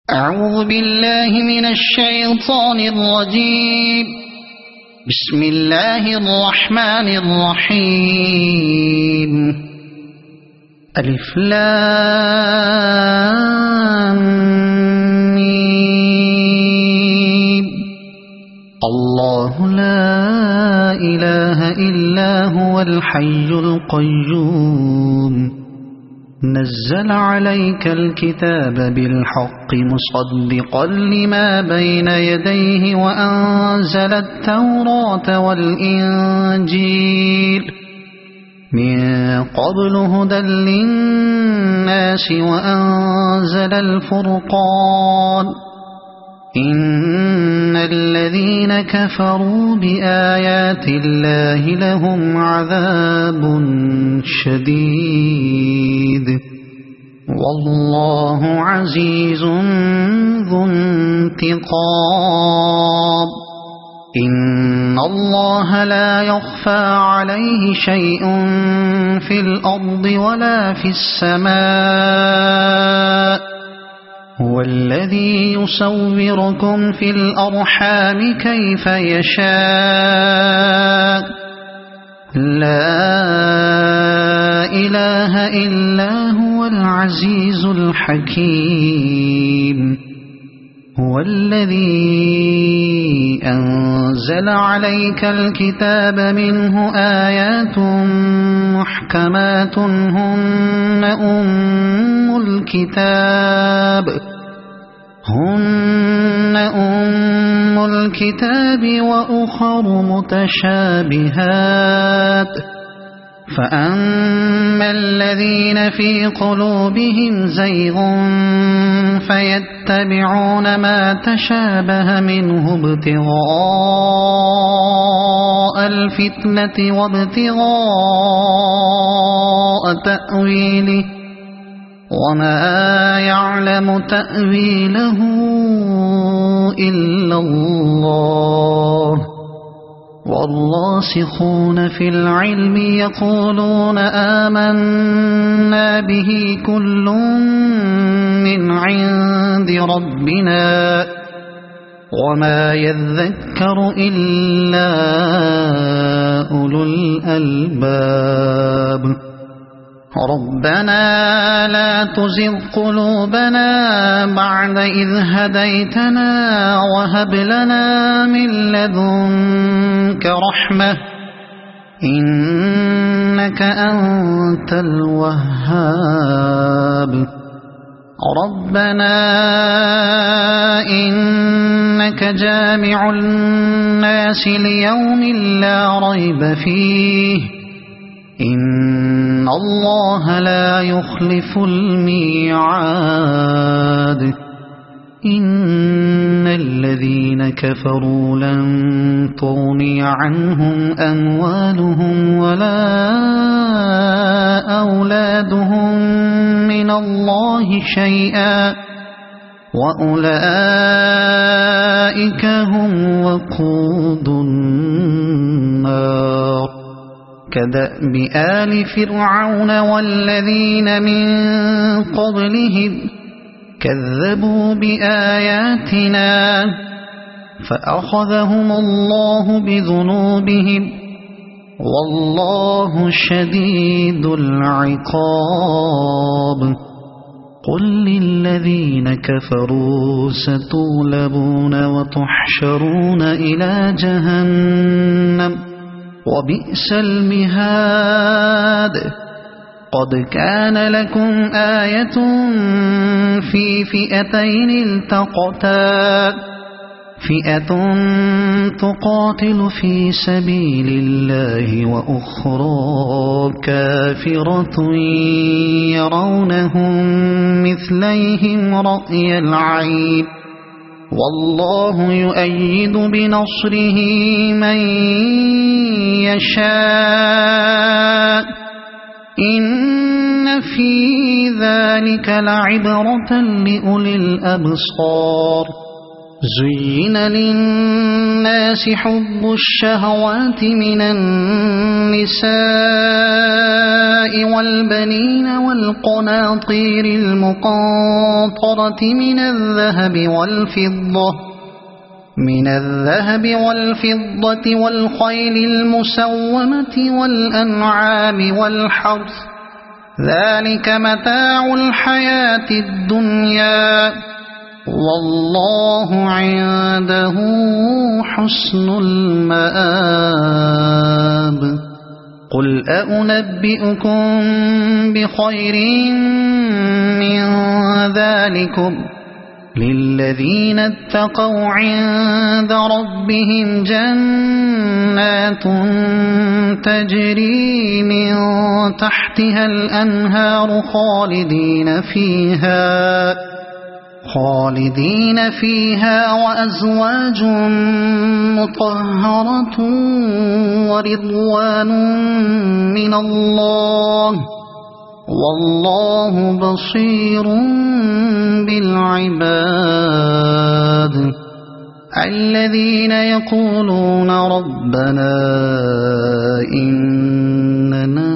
أعوذ بالله من الشيطان الرجيم. بسم الله الرحمن الرحيم. ألف لام ميم. الله لا إله إلا هو الحي القيوم. نزل عليك الكتاب بالحق مصدقا لما بين يديه وأنزل التوراة والإنجيل من قبل هدى للناس وأنزل الفرقان. إن الذين كفروا بآيات الله لهم عذاب شديد والله عزيز ذو انتقام. إن الله لا يخفى عليه شيء في الأرض ولا في السماء. هو الذي يصوركم في الأرحام كيف يشاء. لا إله إلا هو العزيز الحكيم. هو الذي أنزل عليك الكتاب منه آيات محكمات هن أم الكتاب وأخر متشابهات. فأما الذين في قلوبهم زيغ فيتبعون ما تشابه منه ابتغاء الفتنة وابتغاء تأويله وما يعلم تأويله إلا الله. والراسخون في العلم يقولون آمنا به كل من عند ربنا وما يذكر إلا أولو الألباب. ربنا لا تزغ قلوبنا بعد إذ هديتنا وهب لنا من لدنك رحمة إنك أنت الوهاب. ربنا إنك جامع الناس ليوم لا ريب فيه إن الله لا يخلف الميعاد. إن الذين كفروا لن تغني عنهم أموالهم ولا أولادهم من الله شيئا وأولئك هم وقود النار. كدأب آل فرعون والذين من قبلهم كذبوا بآياتنا فأخذهم الله بذنوبهم والله شديد العقاب. قل للذين كفروا ستغلبون وتحشرون إلى جهنم وبئس المهاد. قد كان لكم آية في فئتين التقتا فئة تقاتل في سبيل الله وأخرى كافرة يرونهم مثليهم رأي العين والله يؤيد بنصره من يشاء. إن في ذلك لعبرة لأولي الأبصار. زين للناس حب الشهوات من النساء والبنين والقناطير المقنطرة من الذهب والفضة والخيل المسومة والأنعام والحرث ذلك متاع الحياة الدنيا والله عنده حسن المآب قل أنبئكم بخير من ذلكم للذين اتقوا عند ربهم جنات تجري من تحتها الأنهار خالدين فيها وأزواج مطهرة ورضوان من الله والله بصير بالعباد الذين يقولون ربنا إننا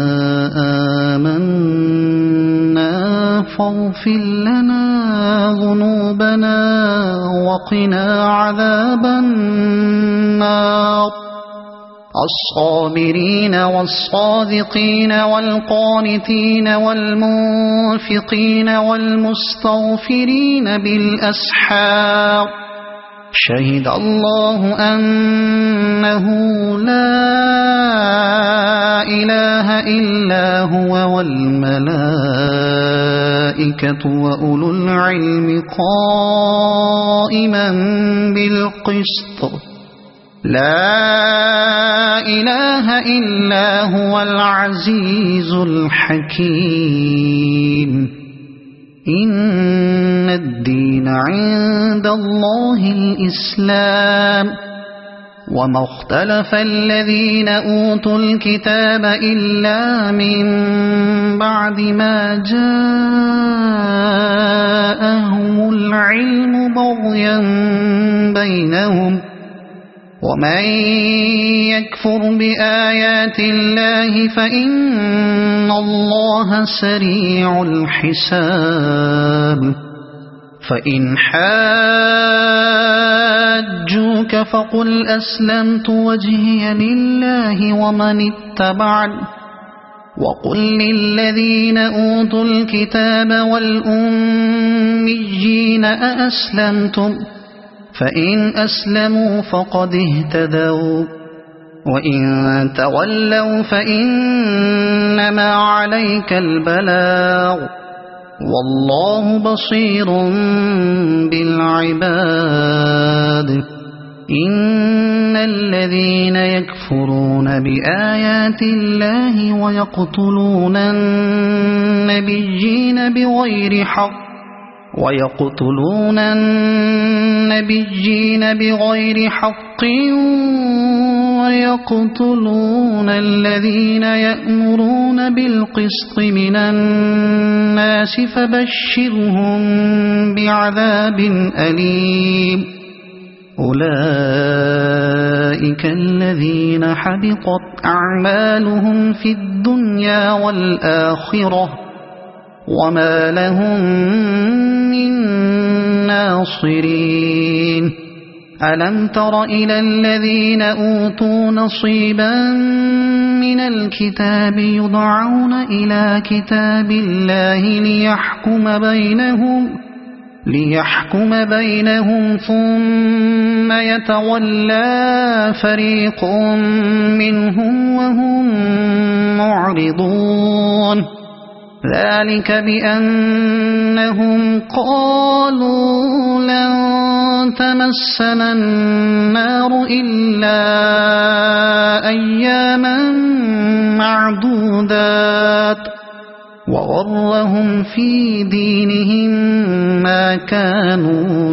آمنا فاغفر لنا ذنوبنا وقنا عذاب النار الصابرين والصادقين والقانتين والمنفقين والمستغفرين بالأسحار شهد الله أنه لا إله إلا هو والملائكة وأولو العلم قائما بالقسط لا إله إلا هو العزيز الحكيم إن الدين عند الله الإسلام وما اختلف الذين أوتوا الكتاب إلا من بعد ما جاءهم العلم بغيا بينهم ومن يكفر بآيات الله فإن الله سريع الحساب فإن حاجوك فقل أسلمت وجهي لله ومن اتبعني وقل للذين أوتوا الكتاب والأميين أأسلمتم فإن أسلموا فقد اهتدوا وإن تولوا فإنما عليك البلاغ والله بصير بالعباد إن الذين يكفرون بآيات الله ويقتلون النبيين بغير حق ويقتلون الذين يأمرون بالقسط من الناس فبشرهم بعذاب أليم أولئك الذين حبطت أعمالهم في الدنيا والآخرة وما لهم من ناصرين ألم تر إلى الذين أوتوا نصيبا من الكتاب يدعون إلى كتاب الله ليحكم بينهم ثم يتولى فريق منهم وهم معرضون ذلك بأنهم قالوا لن تمسنا النار إلا أياما معدودات وغرهم في دينهم ما كانوا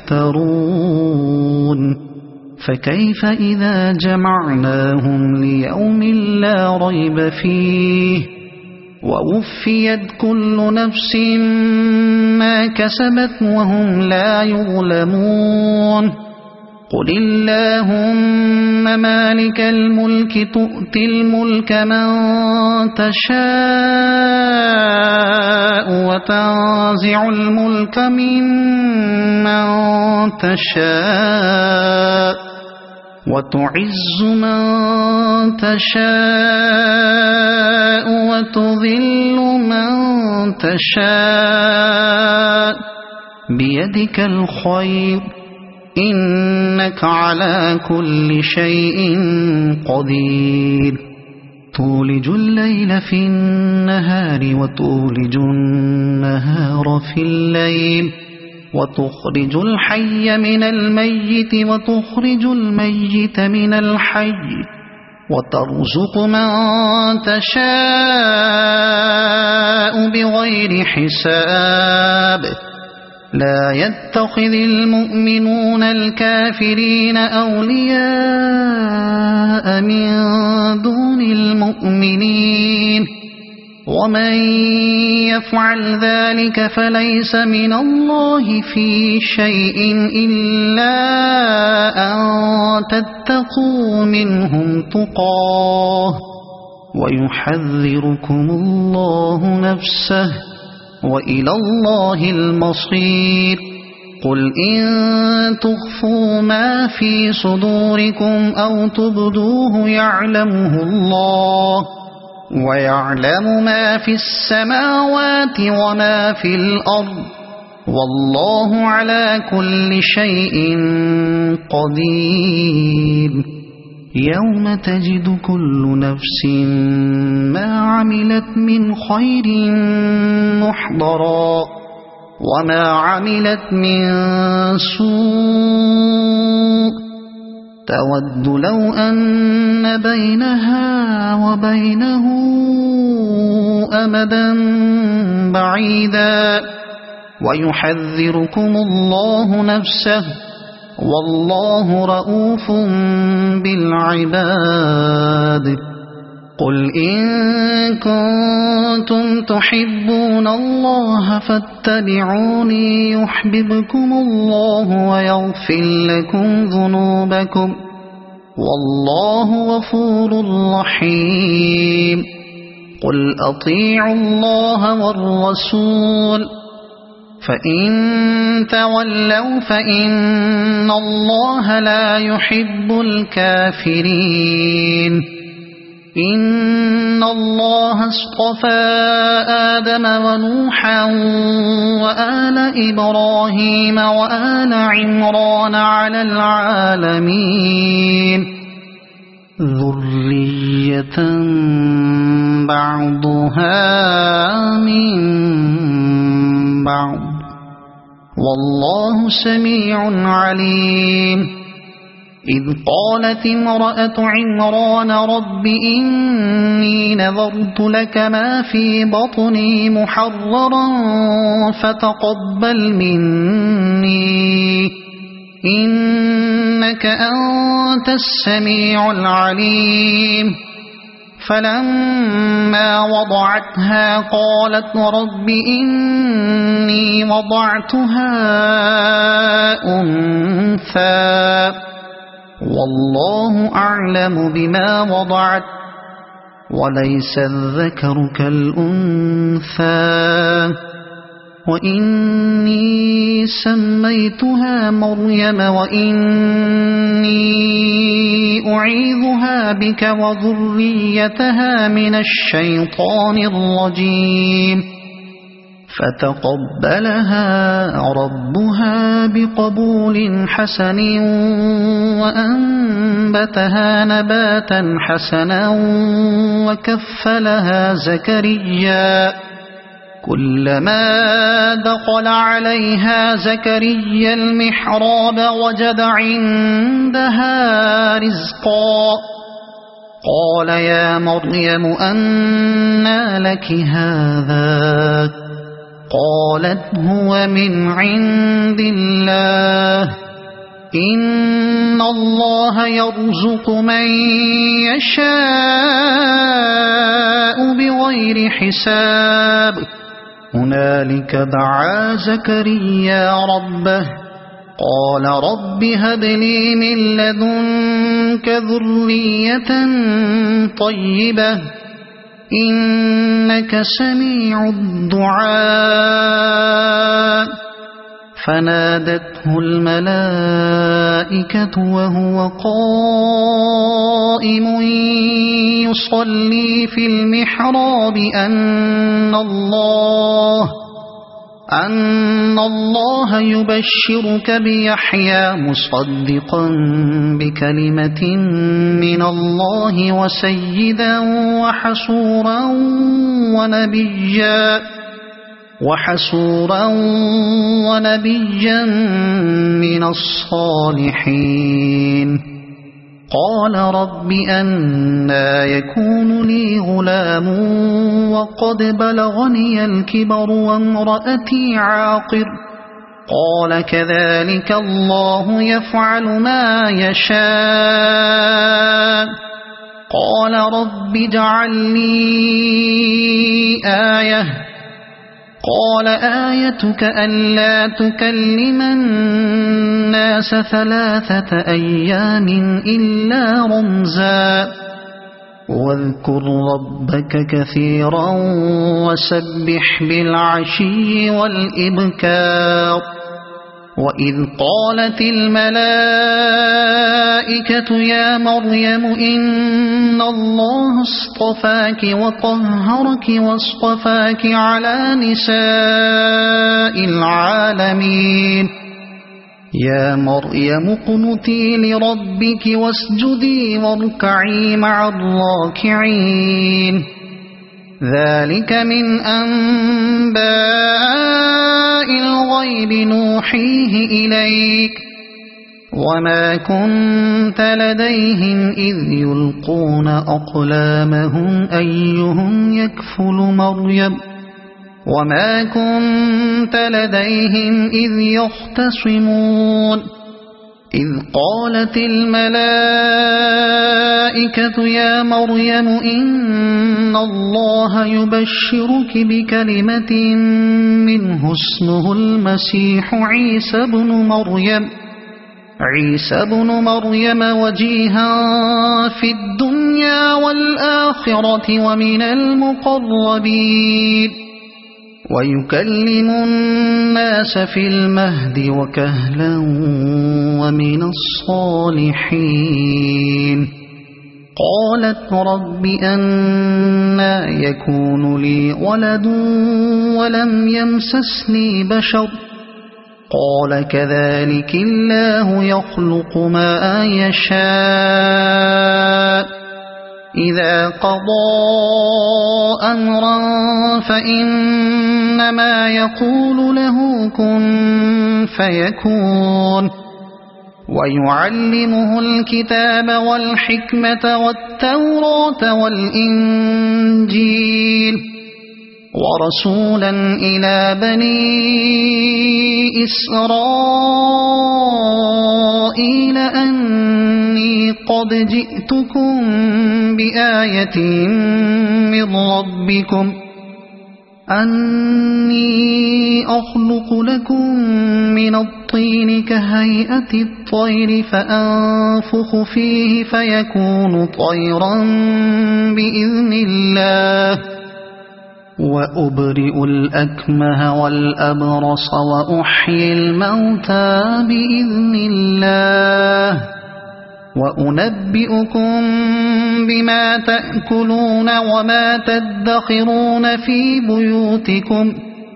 يفترون فكيف إذا جمعناهم ليوم لا ريب فيه ووفيت كل نفس ما كسبت وهم لا يظلمون قل اللهم مالك الملك تؤتي الملك من تشاء وتنزع الملك ممن تشاء وتعز من تشاء وتذل من تشاء بيدك الخير إنك على كل شيء قدير تولج الليل في النهار وتولج النهار في الليل وتخرج الحي من الميت وتخرج الميت من الحي وترزق من تشاء بغير حساب لا يتخذ المؤمنون الكافرين أولياء من دون المؤمنين ومن يفعل ذلك فليس من الله في شيء إلا أن تتقوا منهم تقاه ويحذركم الله نفسه وإلى الله المصير قل إن تخفوا ما في صدوركم أو تبدوه يعلمه الله ويعلم ما في السماوات وما في الأرض والله على كل شيء قدير يوم تجد كل نفس ما عملت من خير محضرا وما عملت من سوء تود لو أن بينها وبينه أمدا بعيدا ويحذركم الله نفسه والله رؤوف بالعباد قل إن كنتم تحبون الله فاتبعوني يحببكم الله ويغفر لكم ذنوبكم والله غفور رحيم قل أطيعوا الله والرسول فإن تولوا فإن الله لا يحب الكافرين إن الله اصطفى آدم ونوحا وآل إبراهيم وآل عمران على العالمين ذرية بعضها من بعض والله سميع عليم إذ قالت امرأة عمران رب إني نذرت لك ما في بطني محررا فتقبل مني إنك أنت السميع العليم فلما وضعتها قالت رب إني وضعتها أنثى والله أعلم بما وضعت وليس الذكر كالأنثى وإني سميتها مريم وإني أعيذها بك وذريتها من الشيطان الرجيم فتقبلها ربها بقبول حسن وأنبتها نباتا حسنا وكفلها زكريا كلما دخل عليها زكريا المحراب وجد عندها رزقا قال يا مريم أنى لك هذا قالت هو من عند الله إن إن الله يرزق من يشاء بغير حساب هنالك دعا زكريا ربه قال رب هب لي من لدنك ذرية طيبة إنك سميع الدعاء فنادته الملائكة وهو قائم يصلي في المحراب أن الله يبشرك بيحيى مصدقا بكلمة من الله وسيدا وحسورا ونبيا من الصالحين قال رب أنى يكون لي غلام وقد بلغني الكبر وامرأتي عاقر قال كذلك الله يفعل ما يشاء قال رب اجعل لي آية قال آيتك ألا تكلم الناس 3 أيام إلا رمزا واذكر ربك كثيرا وسبح بالعشي والإبكار وإذ قالت الملائكة يا مريم إن الله اصطفاك وطهرك واصطفاك على نساء العالمين يا مريم اقنتي لربك واسجدي واركعي مع الراكعين ذلك من أنباء الغيب نوحيه إليك وما كنت لديهم إذ يلقون أقلامهم أيهم يكفل مريم وما كنت لديهم إذ يختصمون إذ قالت الملائكة يا مريم إن الله يبشرك بكلمة منه اسمه المسيح عيسى بن مريم وجيها في الدنيا والآخرة ومن المقربين ويكلم الناس في المهد وكهلا ومن الصالحين قالت رب أنى يكون لي ولد ولم يمسسني بشر قال كذلك الله يخلق ما يشاء إذا قضى أمرا فإنما يقول له كن فيكون ويعلمه الكتاب والحكمة والتوراة والإنجيل ورسولا إلى بني إسرائيل أني قد جئتكم بآية من ربكم أني أخلق لكم من الطين كهيئة الطير فأنفخ فيه فيكون طيرا بإذن الله وأبرئ الأكمه والأبرص وأحيي الموتى بإذن الله وأنبئكم بما تأكلون وما تدخرون في بيوتكم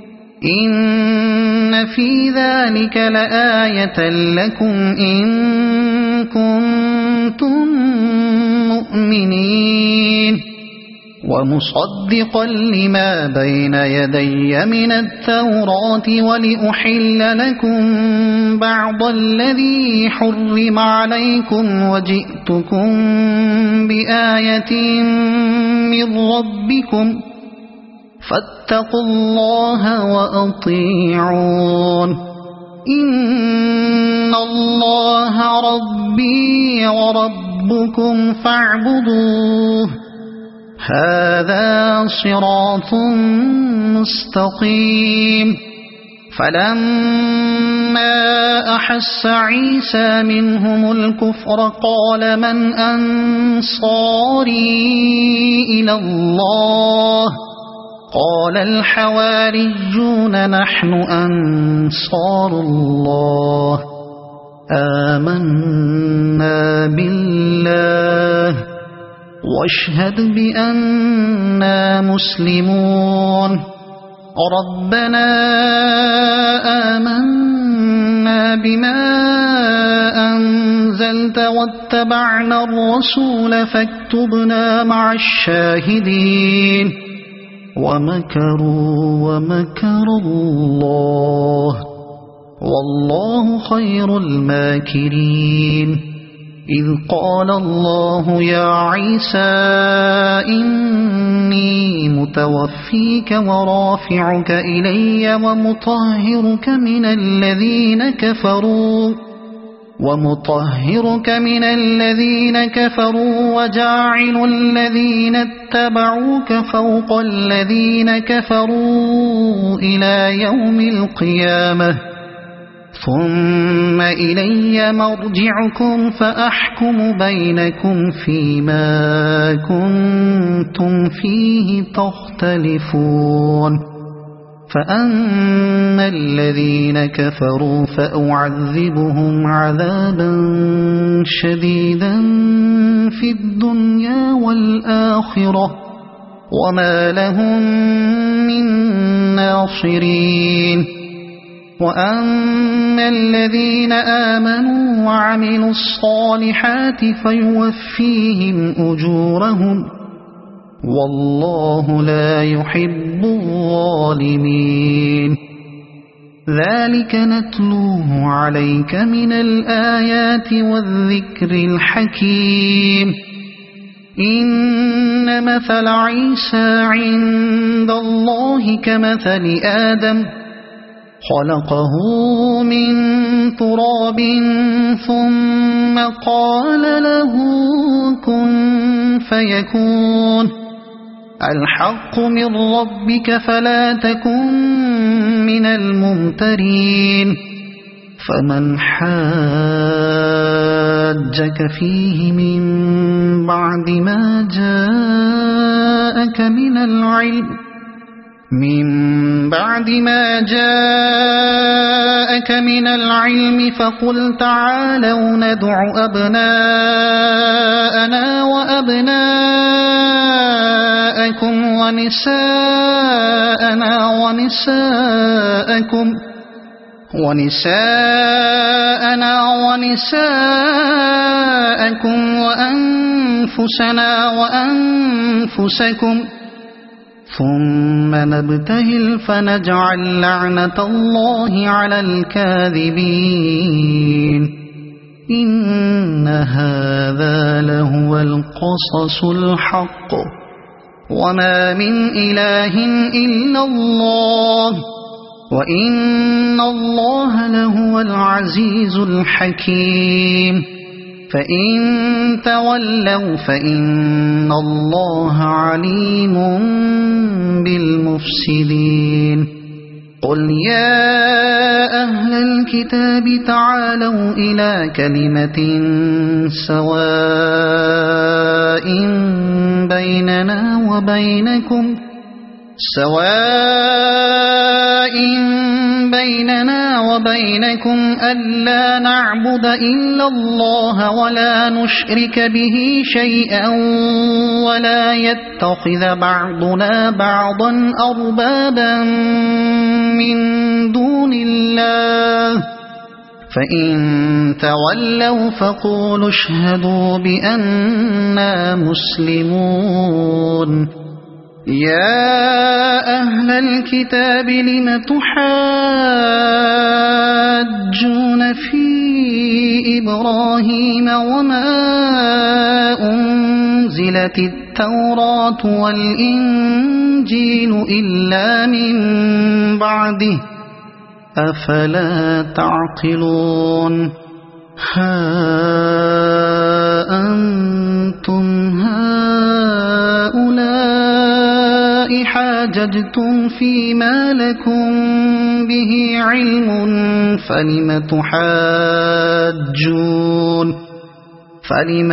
إن في ذلك لآية لكم إن كنتم مؤمنين ومصدقا لما بين يدي من التوراة ولأحل لكم بعض الذي حرم عليكم وجئتكم بآية من ربكم فاتقوا الله وأطيعون إن الله ربي وربكم فاعبدوه هذا صراط مستقيم فلما أحس عيسى منهم الكفر قال من أنصاري إلى الله قال الحواريون نحن أنصار الله آمنا بالله واشهد بأننا مسلمون ربنا آمنا بما أنزلت واتبعنا الرسول فاكتبنا مع الشاهدين ومكروا ومكر الله والله خير الماكرين إذ قال الله يا عيسى إني متوفيك ورافعك إلي ومطهرك من الذين كفروا وجاعل الذين اتبعوك فوق الذين كفروا إلى يوم القيامة ثم إلي مرجعكم فأحكم بينكم فيما كنتم فيه تختلفون فأما الذين كفروا فأعذبهم عذابا شديدا في الدنيا والآخرة وما لهم من ناصرين وأما الذين آمنوا وعملوا الصالحات فيوفيهم أجورهم والله لا يحب الظالمين ذلك نتلوه عليك من الآيات والذكر الحكيم إن مثل عيسى عند الله كمثل آدم خلقه من تراب ثم قال له كن فيكون الحق من ربك فلا تكن من الممترين فمن حاجك فيه من بعد ما جاءك من العلم فقل تعالوا ندع أبناءنا وأبناءكم ونساءنا ونساءكم وأنفسنا وأنفسكم ثم نبتهل فنجعل لعنة الله على الكاذبين إن هذا لهو القصص الحق وما من إله إلا الله وإن الله لهو العزيز الحكيم فإن تولوا فإن الله عليم بالمفسدين قل يا أهل الكتاب تعالوا إلى كلمة سواء بيننا وبينكم ألا نعبد إلا الله ولا نشرك به شيئا ولا يتخذ بعضنا بعضا أربابا من دون الله فإن تولوا فقولوا اشهدوا بأننا مسلمون يا أهل الكتاب لم تحاجون في إبراهيم وما أنزلت التوراة والإنجيل إلا من بعده أفلا تعقلون ها أنتم هؤلاء حاججتم فيما لكم به علم فلم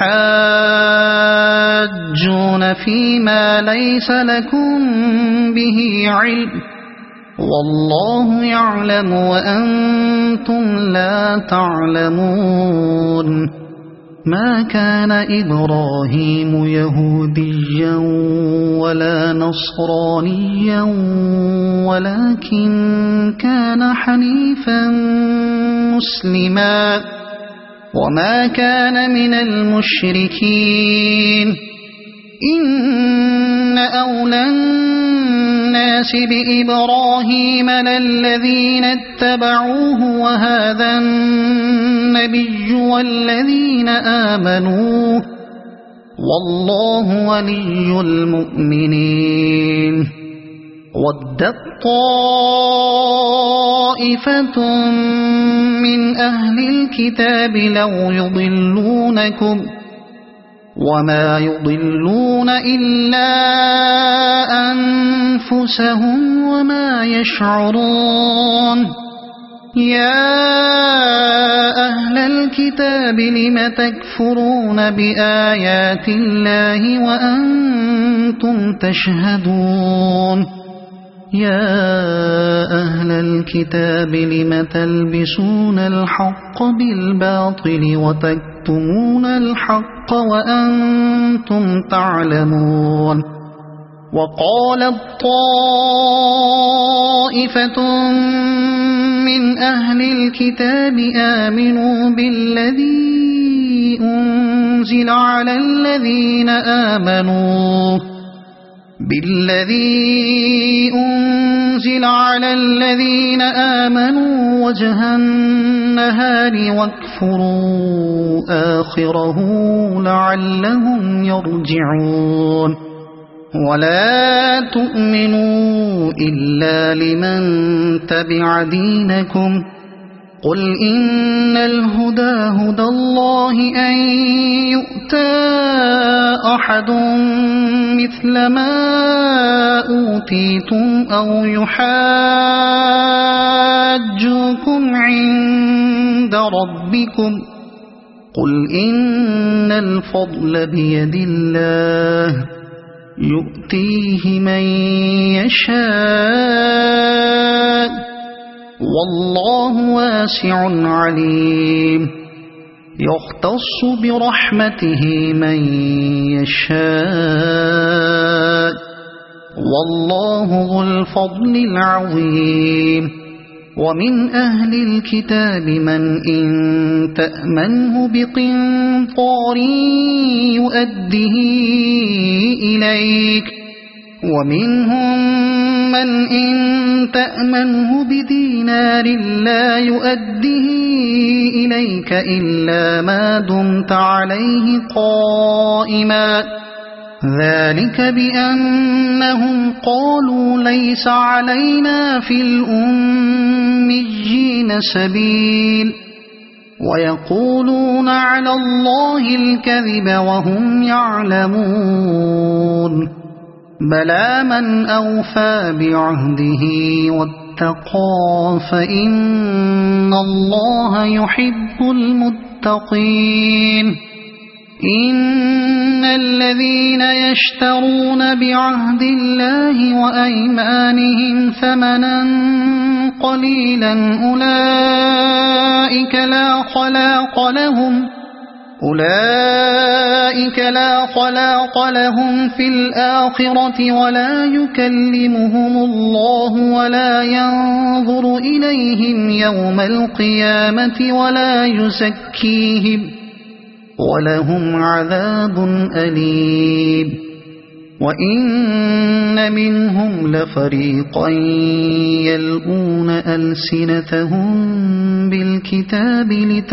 تحاجون فيما ليس لكم به علم والله يعلم وأنتم لا تعلمون ما كان إبراهيم يهوديا ولا نصرانيا ولكن كان حنيفا مسلما وما كان من المشركين إن أولى الناس بإبراهيم للذين اتبعوه وهذا النبي والذين آمنوا والله ولي المؤمنين ودت طائفة من أهل الكتاب لو يضلونكم وما يضلون إلا أنفسهم وما يشعرون يا أهل الكتاب لم تكفرون بآيات الله وأنتم تشهدون يا أهل الكتاب لم تلبسون الحق بالباطل وتكتمون الحق وأنتم تعلمون وقالت طائفة من أهل الكتاب آمنوا بالذي أنزل على الذين آمنوا وجه النهار واكفروا آخره لعلهم يرجعون ولا تؤمنوا إلا لمن تبع دينكم قل إن الهدى هدى الله أن يؤتى أحد مثل ما أوتيتم أو يحاجوكم عند ربكم قل إن الفضل بيد الله يؤتيه من يشاء والله واسع عليم يختص برحمته من يشاء والله ذو الفضل العظيم ومن أهل الكتاب من إن تأمنه بقنطار يؤده إليك ومنهم من إن تأمنه بدينار لا يؤده إليك إلا ما دمت عليه قائما ذلك بأنهم قالوا ليس علينا في الأميين سبيل ويقولون على الله الكذب وهم يعلمون بلى من أوفى بعهده واتقى فإن الله يحب المتقين إن الذين يشترون بعهد الله وأيمانهم ثمنا قليلا أولئك لا خلاق لهم في الآخرة ولا يكلمهم الله ولا ينظر إليهم يوم القيامة ولا يزكيهم ولهم عذاب أليم وإن منهم لفريقا يلؤون ألسنتهم بالكتاب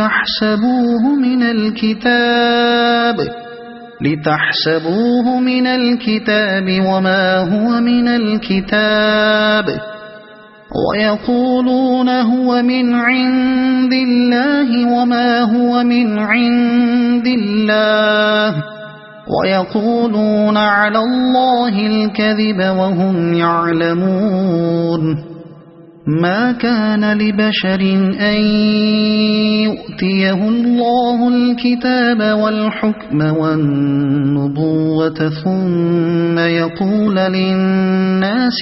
لتحسبوه من الكتاب وما هو من الكتاب ويقولون هو من عند الله وما هو من عند الله ويقولون على الله الكذب وهم يعلمون ما كان لبشر أن يؤتيه الله الكتاب والحكم والنبوة ثم يقول للناس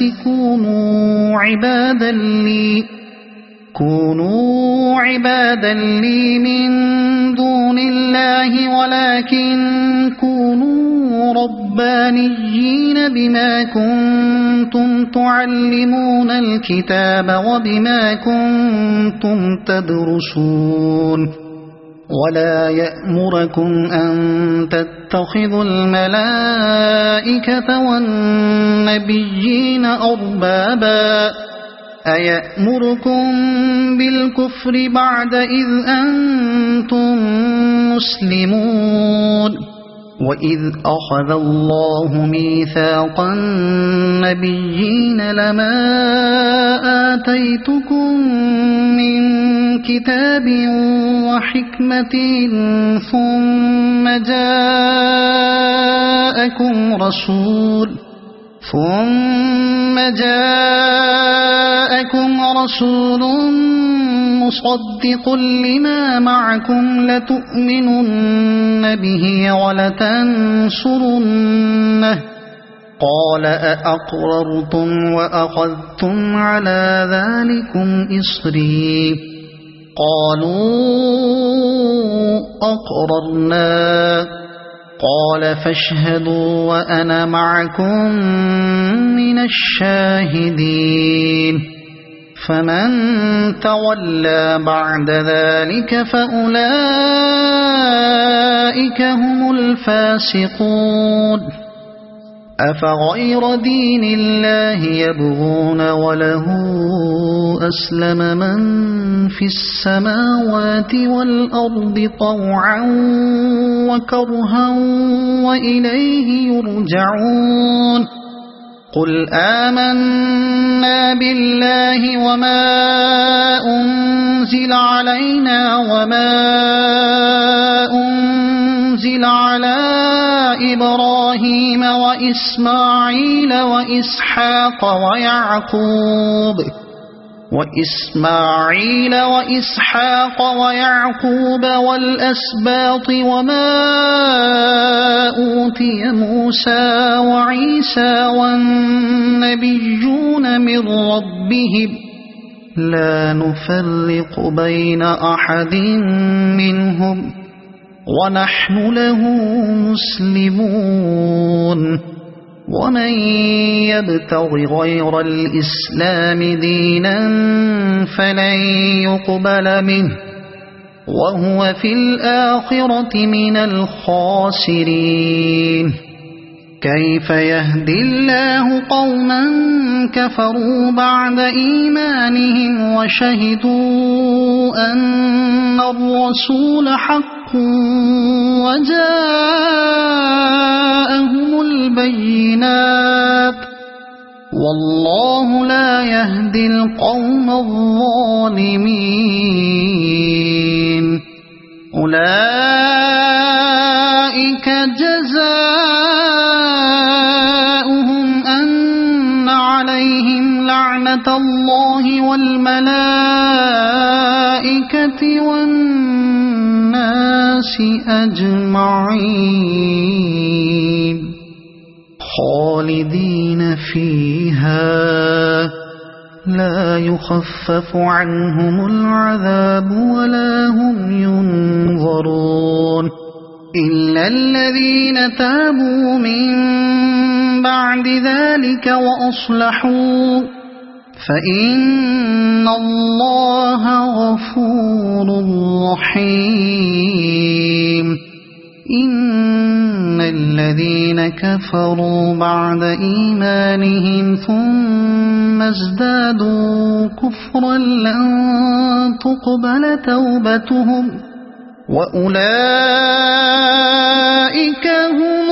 كونوا عبادا لي من دون الله ولكن كونوا ربانيين بما كنتم تعلمون الكتاب وبما كنتم تدرسون ولا يأمركم أن تتخذوا الملائكة والنبيين أربابا أيأمركم بالكفر بعد إذ أنتم مسلمون وإذ أخذ الله ميثاق النبيين لما آتيتكم من كتاب وحكمة ثم جاءكم رسول مصدق لما معكم لتؤمنن به ولتنصرنه قال أأقررتم وأخذتم على ذلكم إصري قالوا أقررنا قال فاشهدوا وأنا معكم من الشاهدين فمن تولى بعد ذلك فأولئك هم الفاسقون أفغير دين الله يبغون وله أسلم من في السماوات والأرض طوعا وكرها وإليه يرجعون قل آمنا بالله وما أنزل علينا وما أنزل على إبراهيم وإسماعيل وإسحاق ويعقوب والأسباط وما أوتي موسى وعيسى والنبيون من ربهم لا نفرق بين أحد منهم ونحن له مسلمون ومن يبتغ غير الإسلام دينا فلن يقبل منه وهو في الآخرة من الخاسرين كيف يهدي الله قوما كفروا بعد إيمانهم وشهدوا أن الرسول حق وجاءهم البينات والله لا يهدي القوم الظالمين أولئك جزاؤهم أن عليهم لعنة الله والملائكة والناس أجمعين خالدين فيها لا يخفف عنهم العذاب ولا هم ينظرون إلا الذين تابوا من بعد ذلك وأصلحوا فإن الله غفور رحيم إن الذين كفروا بعد إيمانهم ثم ازدادوا كفرا لن تقبل توبتهم وأولئك هم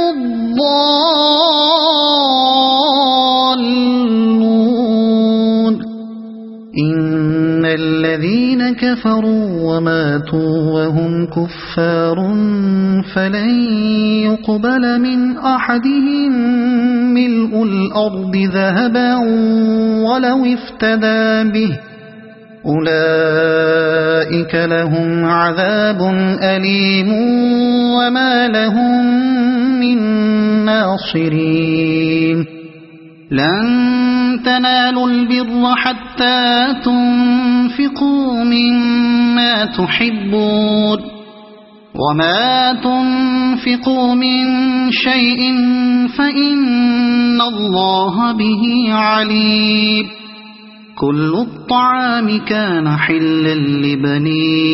الضالون إن الذين كفروا وماتوا وهم كفار فلن يقبل من أحدهم ملء الأرض ذهبا ولو افتدى به أولئك لهم عذاب أليم وما لهم من ناصرين لن تنالوا البر حتى تنفقوا مما تحبون وما تنفقوا من شيء فإن الله به عليم كل الطعام كان حلا لبني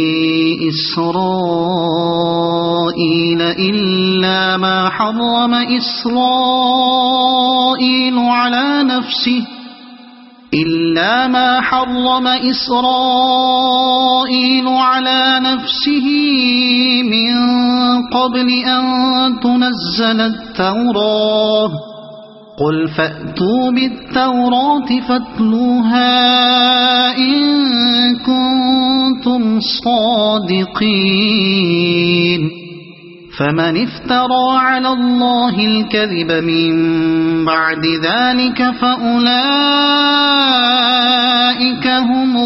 إسرائيل إلا ما حرم إسرائيل على نفسه من قبل أن تنزل التوراة قل فأتوا بالتوراة فاتلوها إن كنتم صادقين فمن افترى على الله الكذب من بعد ذلك فأولئك هم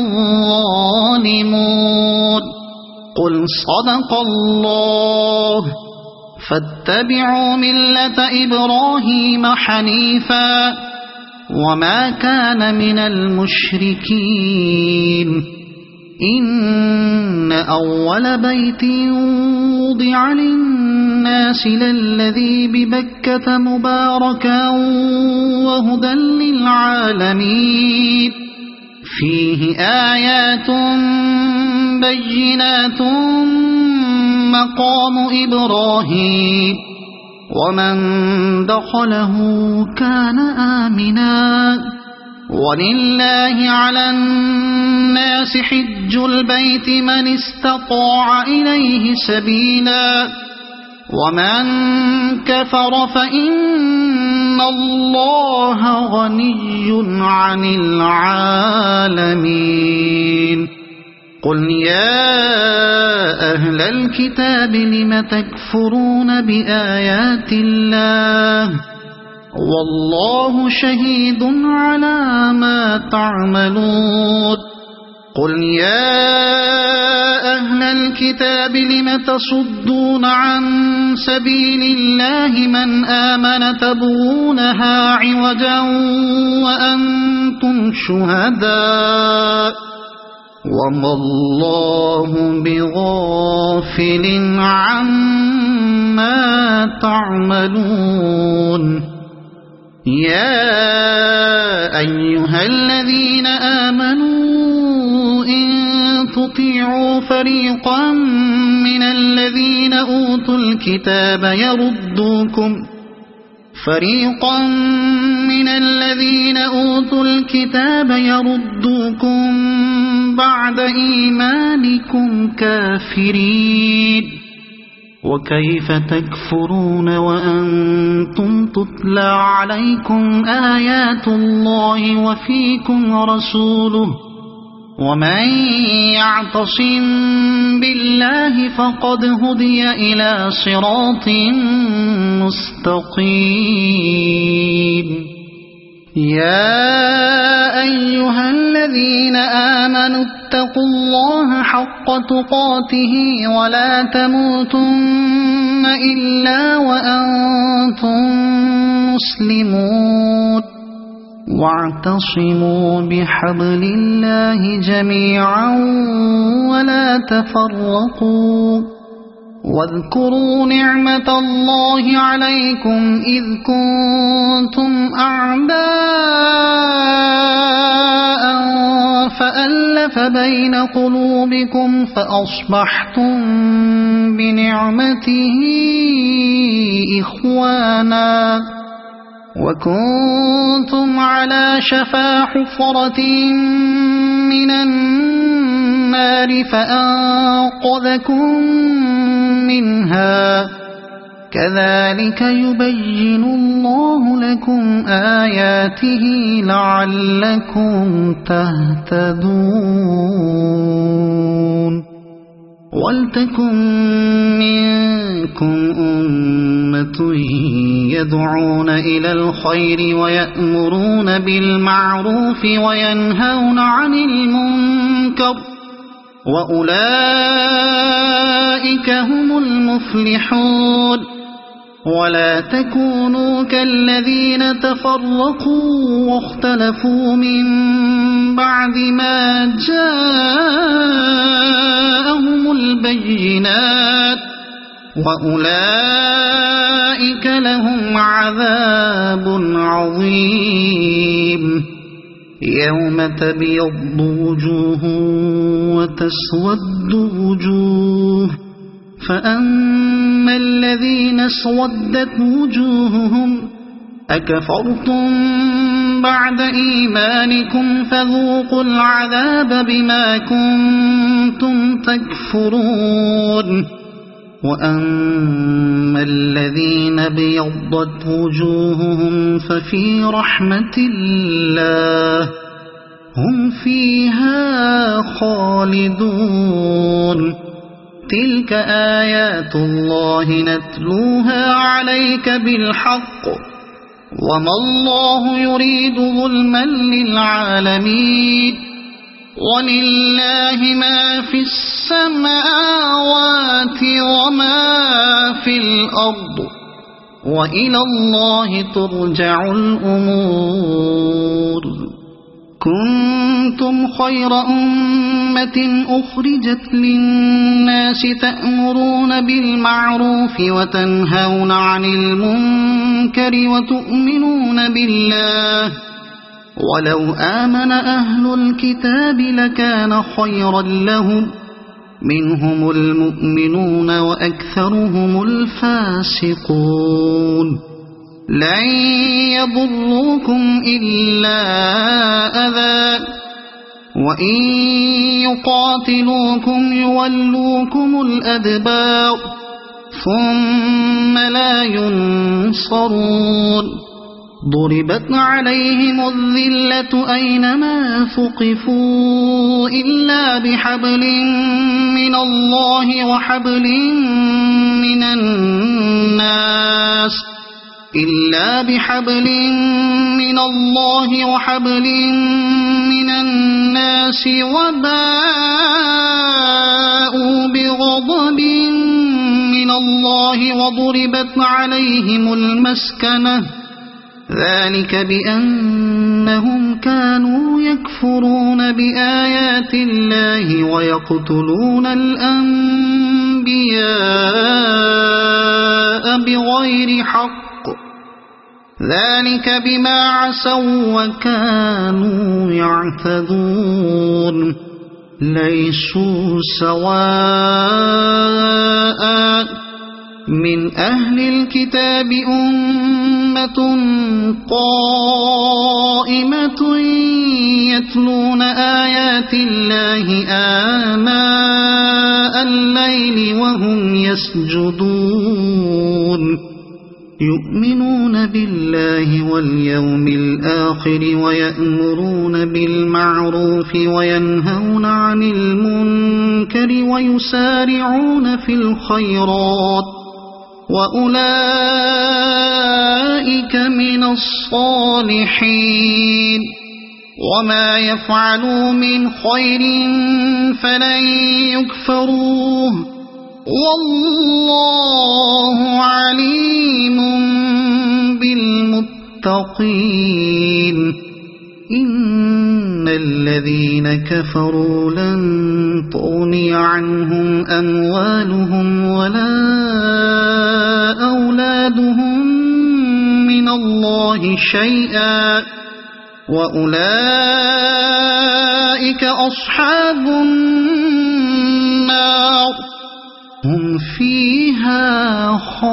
الظالمون قل صدق الله فاتبعوا ملة إبراهيم حنيفا وما كان من المشركين إن أول بيت وضع للناس للذي ببكة مباركا وهدى للعالمين فيه آيات بينات مقام إبراهيم ومن دخله كان آمنا ولله على الناس حج البيت من استطاع إليه سبيلا ومن كفر فإن الله غني عن العالمين قل يا أهل الكتاب لم تكفرون بآيات الله والله شهيد على ما تعملون قل يا أهل الكتاب لم تصدون عن سبيل الله من آمن تبغونها عوجا وأنتم شهداء وما الله بغافل عما تعملون يا أيها الذين آمنوا إن تطيعوا فريقا من الذين أوتوا الكتاب يردوكم بعد إيمانكم كافرين وكيف تكفرون وأنتم تتلى عليكم آيات الله وفيكم رسوله ومن يعتصم بالله فقد هدي إلى صراط مستقيم يا أيها الذين آمنوا اتقوا الله حق تقاته ولا تموتن إلا وأنتم مسلمون واعتصموا بحبل الله جميعا ولا تفرقوا واذكروا نعمة الله عليكم إذ كنتم أعداء فألف بين قلوبكم فأصبحتم بنعمته إخوانا وكنتم على شفا حفرة من النار فأنقذكم منها كذلك يبين الله لكم آياته لعلكم تهتدون ولتكن منكم أمة يدعون إلى الخير ويأمرون بالمعروف وينهون عن المنكر وأولئك هم المفلحون ولا تكونوا كالذين تفرقوا واختلفوا من بعد ما جاءهم البينات وأولئك لهم عذاب عظيم يوم تبيض وجوه وتسود وجوه فأما الذين اسودت وجوههم أكفرتم بعد إيمانكم فذوقوا العذاب بما كنتم تكفرون وأما الذين ابيضت وجوههم ففي رحمة الله هم فيها خالدون تلك آيات الله نتلوها عليك بالحق وما الله يريد ظلما للعالمين ولله ما في السماوات وما في الأرض وإلى الله ترجع الأمور كنتم خير أمة أخرجت للناس تأمرون بالمعروف وتنهون عن المنكر وتؤمنون بالله ولو آمن أهل الكتاب لكان خيرا لهم منهم المؤمنون وأكثرهم الفاسقون لن يضروكم إلا أذى وإن يقاتلوكم يولوكم الأدبار ثم لا ينصرون ضربت عليهم الذلة أينما ثقفوا إلا بحبل من الله وحبل من الناس وباءوا بغضب من الله وضربت عليهم المسكنة ذلك بأنهم كانوا يكفرون بآيات الله ويقتلون الأنبياء بغير حق ذلك بما عصوا وكانوا يعتدون ليسوا سواء من أهل الكتاب أمة قائمة يتلون آيات الله آناء الليل وهم يسجدون يؤمنون بالله واليوم الآخر ويأمرون بالمعروف وينهون عن المنكر ويسارعون في الخيرات وأولئك من الصالحين وما يفعلوا من خير فلن يكفروه والله عليم بالمتقين إن الذين كفروا لن تغني عنهم أموالهم ولا أولادهم من الله شيئا وأولئك أصحاب النار هم فيها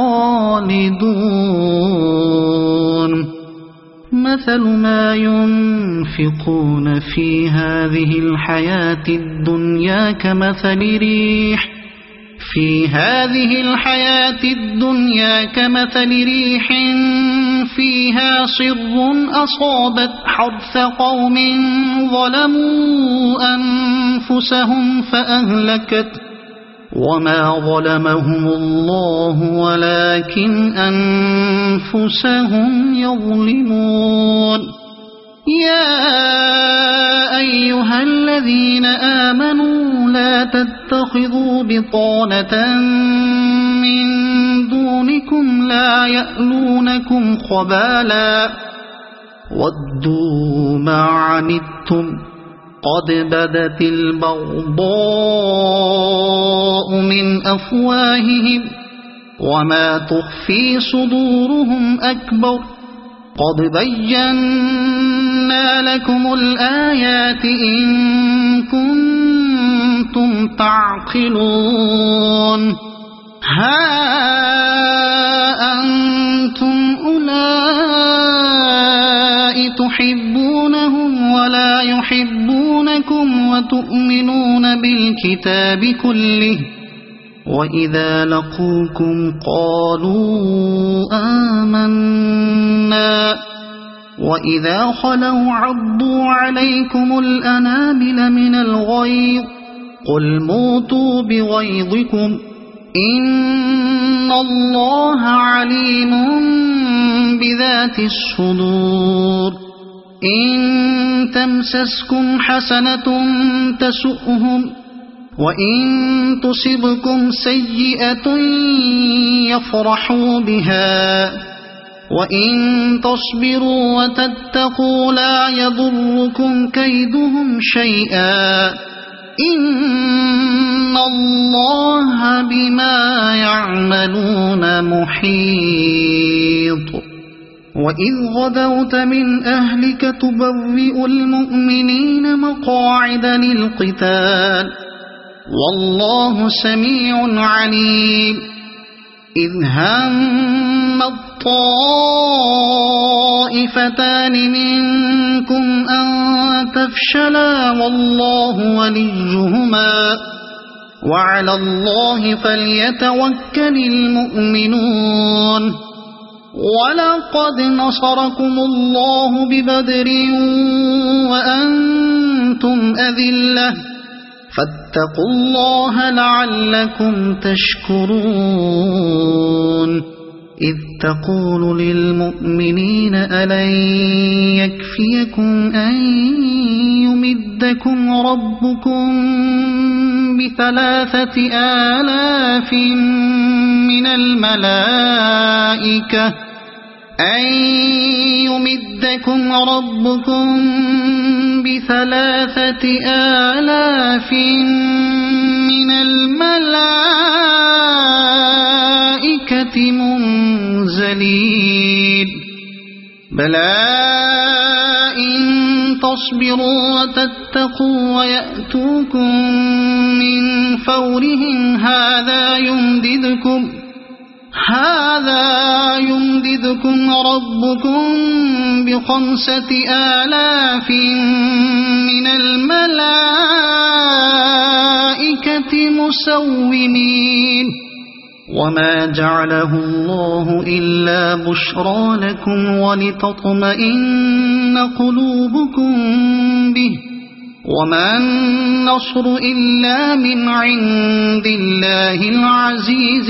خالدون مثل ما ينفقون في هذه الحياة الدنيا كمثل ريح في هذه الحياة الدنيا كمثل ريح فيها صر أصابت حرث قوم ظلموا أنفسهم فأهلكت وما ظلمهم الله ولكن أنفسهم يظلمون يا أيها الذين آمنوا لا تتخذوا بطانة من دونكم لا يألونكم خبالا ودوا ما عنتم قد بدت البغضاء من أفواههم وما تخفي صدورهم أكبر قد بينا لكم الآيات إن كنتم تعقلون ها أنتم أولئك تحبونهم ولا يحبونكم وتؤمنون بالكتاب كله وإذا لقوكم قالوا آمنا وإذا خلوا عضوا عليكم الأنامل من الغيظ قل موتوا بغيظكم إن الله عليم بذات الصدور إن تمسسكم حسنة تسؤهم وإن تصبكم سيئة يفرحوا بها وإن تصبروا وتتقوا لا يضركم كيدهم شيئا إن الله بما يعملون محيط وإذ غدوت من أهلك تبوئ المؤمنين مقاعد للقتال والله سميع عليم إذ هم الطائفتان منكم أن تفشلا والله وليهما وعلى الله فليتوكل المؤمنون ولقد نصركم الله ببدر وأنتم أذلة فاتقوا الله لعلكم تشكرون إذ تقول للمؤمنين ألن يكفيكم أن يمدكم ربكم ب3,000 من الملائكة من الملائكة منزلين بلى إن تصبروا وتتقوا ويأتوكم من فورهم هذا يمددكم ربكم ب5,000 من الملائكة مسومين وما جعله الله إلا بشرى لكم ولتطمئن قلوبكم به وما النصر إلا من عند الله العزيز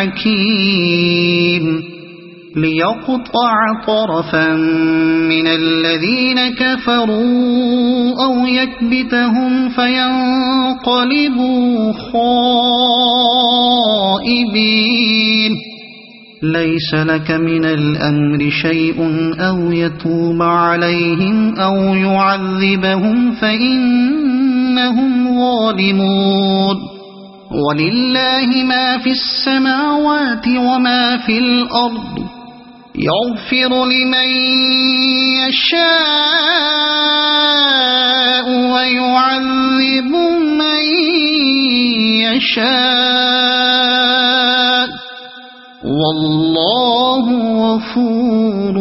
الحكيم ليقطع طرفا من الذين كفروا أو يكبتهم فينقلبوا خائبين ليس لك من الأمر شيء أو يتوب عليهم أو يعذبهم فإنهم ظالمون ولله ما في السماوات وما في الأرض يغفر لمن يشاء ويعذب من يشاء والله غفور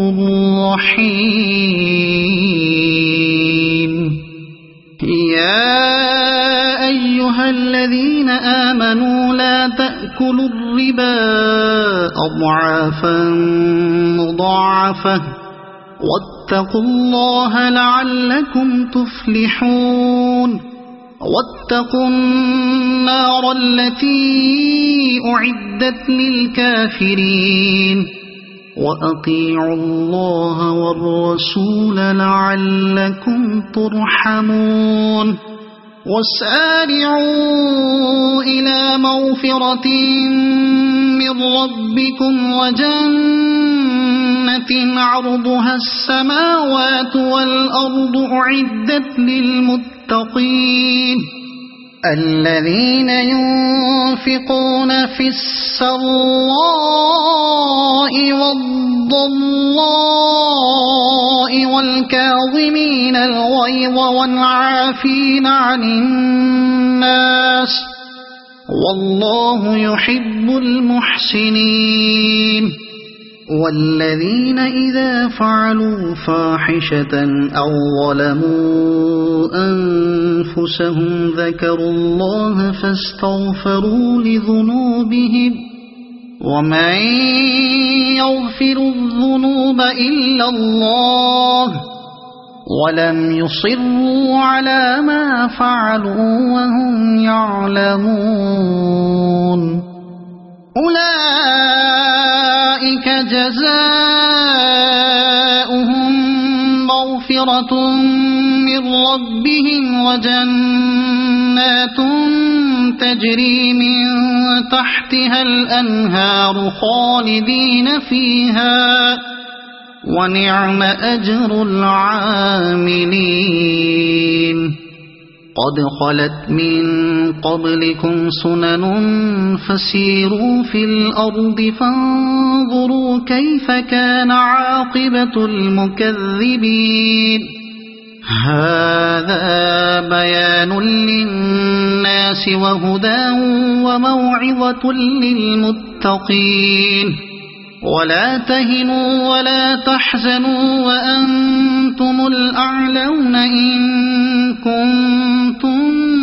رحيم يا أيها الذين آمنوا لا تأكلوا الربا أضعافا مضاعفة واتقوا الله لعلكم تفلحون واتقوا النار التي أعدت للكافرين وأطيعوا الله والرسول لعلكم ترحمون وسارعوا إلى مغفرة من ربكم وجنة عرضها السماوات والأرض أعدت للمتقين الذين ينفقون في السراء والضراء والكاظمين الغيظ والعافين عن الناس والله يحب المحسنين والذين إذا فعلوا فاحشة أو ظلموا أنفسهم ذكروا الله فاستغفروا لذنوبهم ومن يغفر الذنوب إلا الله ولم يصروا على ما فعلوا وهم يعلمون أولئك جزاؤهم مغفرة من ربهم وجنات تجري من تحتها الأنهار خالدين فيها ونعم أجر العاملين قد خلت من قبلكم سنن فسيروا في الأرض فانظروا كيف كان عاقبة المكذبين هذا بيان للناس وهدى وموعظة للمتقين ولا تهنوا ولا تحزنوا وأنتم الأعلون إن كنتم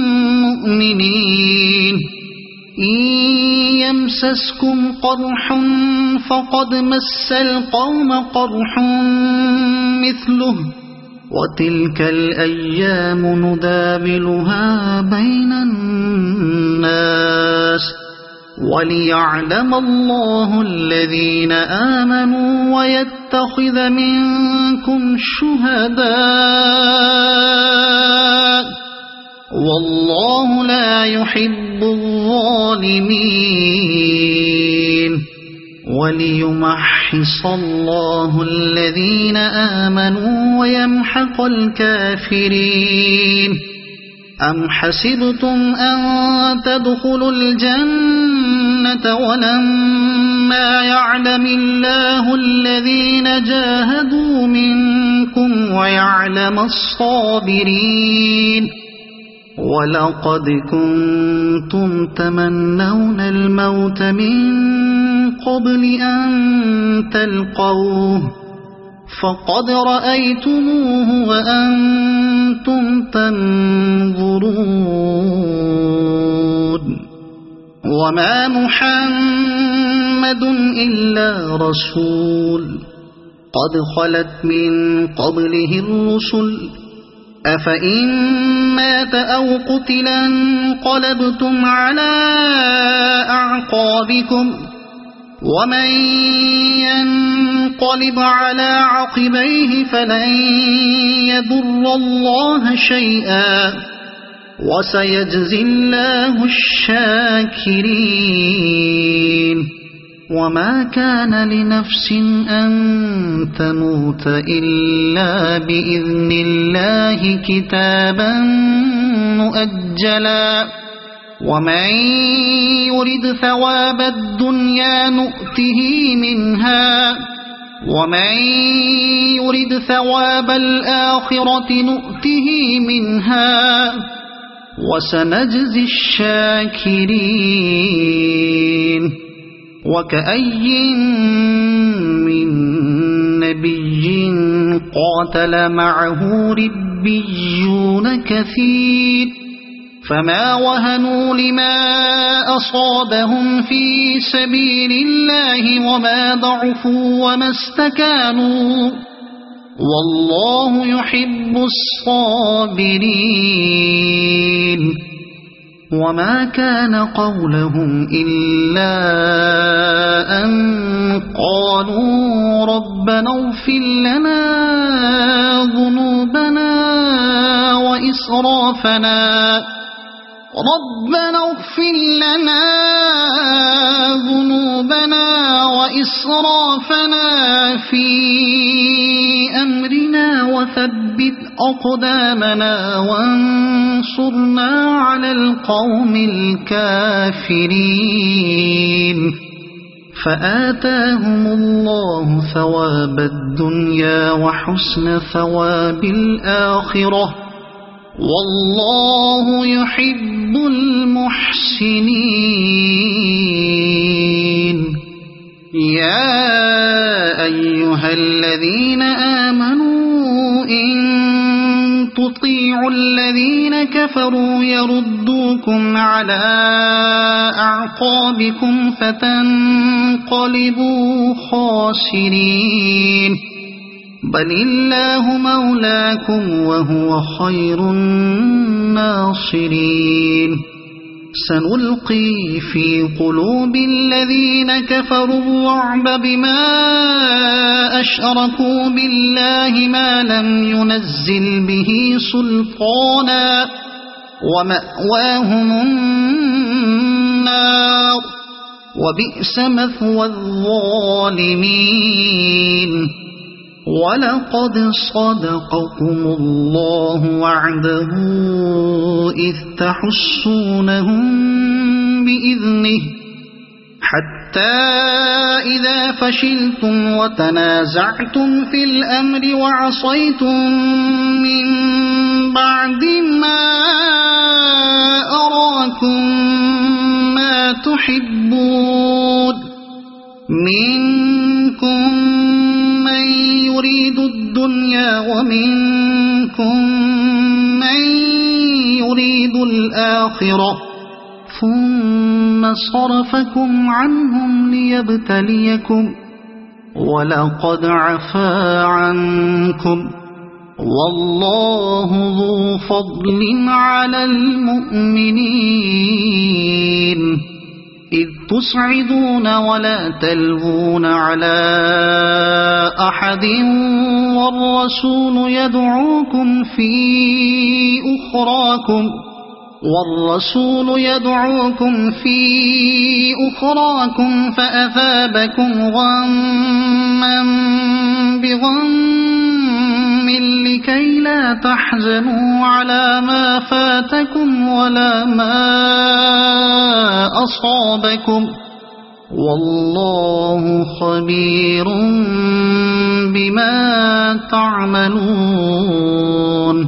مؤمنين إن يمسسكم قرح فقد مس القوم قرح مثله وتلك الأيام نداولها بين الناس وليعلم الله الذين آمنوا ويتخذ منكم شهداء والله لا يحب الظالمين وليمحص الله الذين آمنوا ويمحق الكافرين أم حسبتم أن تدخلوا الجنة ولما يعلم الله الذين جاهدوا منكم ويعلم الصابرين ولقد كنتم تمنون الموت من قبل أن تلقوه فقد رأيتموه وأنتم تنظرون وما محمد إلا رسول قد خلت من قبله الرسل أفإن مات أو قتلا انقلبتم على أعقابكم ومن ينقلب على عقبيه فلن يضر الله شيئا وسيجزي الله الشاكرين وما كان لنفس أن تموت إلا بإذن الله كتابا مؤجلا ومن يرد ثواب الدنيا نؤته منها ومن يرد ثواب الآخرة نؤته منها وسنجزي الشاكرين وكأي من نبي قاتل معه ربيون كثير فما وهنوا لما أصابهم في سبيل الله وما ضعفوا وما استكانوا والله يحب الصابرين وما كان قولهم إلا أن قالوا ربنا اغفر لنا ذنوبنا وإسرافنا في أمرنا وثبت أقدامنا وانصرنا على القوم الكافرين فآتاهم الله ثواب الدنيا وحسن ثواب الآخرة والله يحب المحسنين يا أيها الذين آمنوا إن تطيعوا الذين كفروا يردوكم على أعقابكم فتنقلبوا خاسرين بل الله مولاكم وهو خير الناصرين سنلقي في قلوب الذين كفروا الرعب بما أشركوا بالله ما لم ينزل به سلطانا ومأواهم النار وبئس مثوى الظالمين ولقد صدقكم الله وعده إذ تحسونهم بإذنه حتى إذا فشلتم وتنازعتم في الأمر وعصيتم من بعد ما أراكم ما تحبون منكم من يريد الدنيا ومنكم من يريد الآخرة ثم صرفكم عنهم ليبتليكم ولقد عفا عنكم والله ذو فضل على المؤمنين إذ تصعدون ولا تلوون على أحد والرسول يدعوكم في أخراكم فأثابكم غما بغم لكي لا تحزنوا على ما فاتكم ولا ما أصابكم والله خبير بما تعملون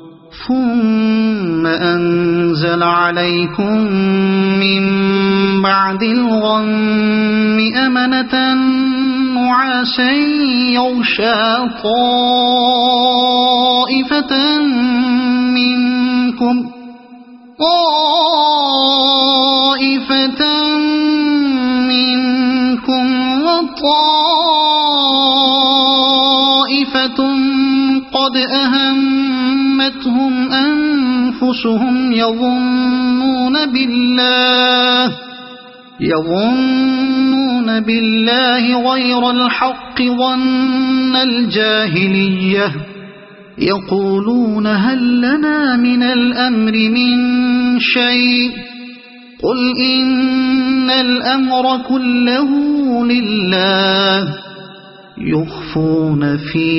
ثم أنزل عليكم من بعد الغم أمنة نعاسا يغشى طائفة منكم وطائفة قد أهمتهم أنفسهم يظنون بالله غير الحق ظن الجاهلية يقولون هل لنا من الأمر من شيء قل إن الأمر كله لله يخفون في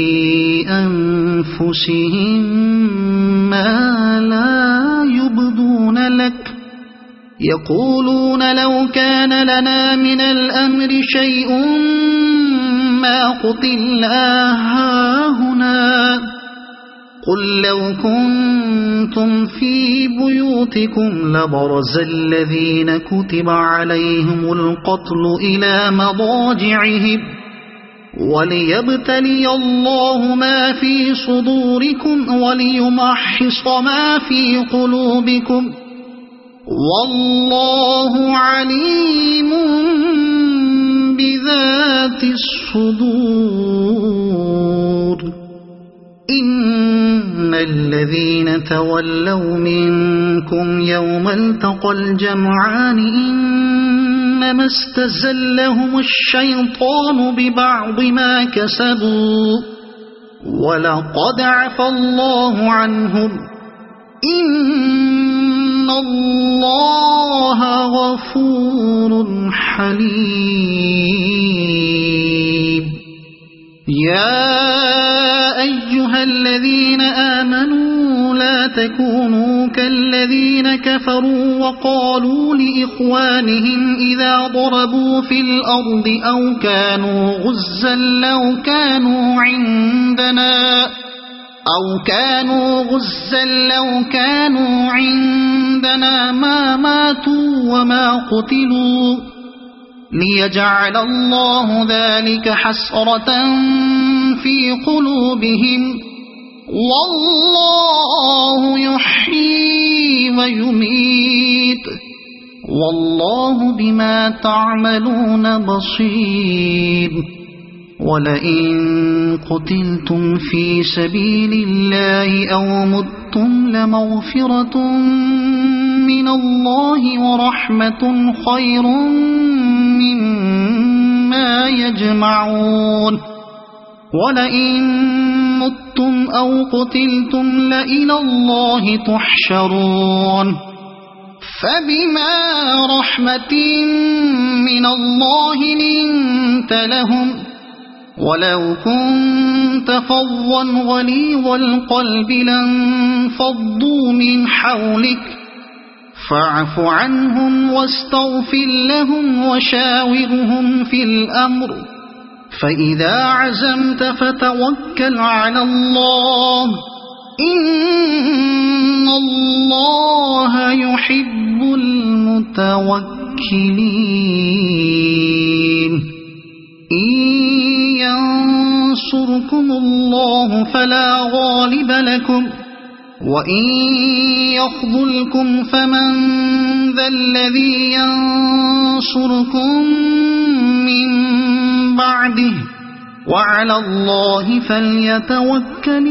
أنفسهم ما لا يبدون لك يقولون لو كان لنا من الأمر شيء ما قتلنا هاهنا قل لو كنتم في بيوتكم لبرز الذين كتب عليهم القتل إلى مضاجعهم وليبتلي الله ما في صدوركم وليمحص ما في قلوبكم والله عليم بذات الصدور إن الذين تولوا منكم يوم التقى الجمعان إنما استزلهم الشيطان ببعض ما كسبوا ولقد عفى الله عنهم إن الله غفور حليم يا أيها الذين آمنوا لا تكونوا كالذين كفروا وقالوا لإخوانهم إذا ضربوا في الأرض أو كانوا غزا لو كانوا عندنا ما ماتوا وما قتلوا ليجعل الله ذلك حسرة في قلوبهم والله يحيي ويميت والله بما تعملون بصير ولئن قتلتم في سبيل الله أو متم لمغفرة من الله ورحمة خير مما يجمعون ولئن متم أو قتلتم لإلى الله تحشرون فبما رحمة من الله لنت لهم ولو كنت فظا غليظ القلب لانفضوا من حولك فاعف عنهم واستغفر لهم وشاورهم في الأمر فإذا عزمت فتوكل على الله إن الله يحب المتوكلين إن ينصركم الله فلا غالب لكم وإن يخذلكم فمن ذا الذي ينصركم من بعده وعلى الله فليتوكل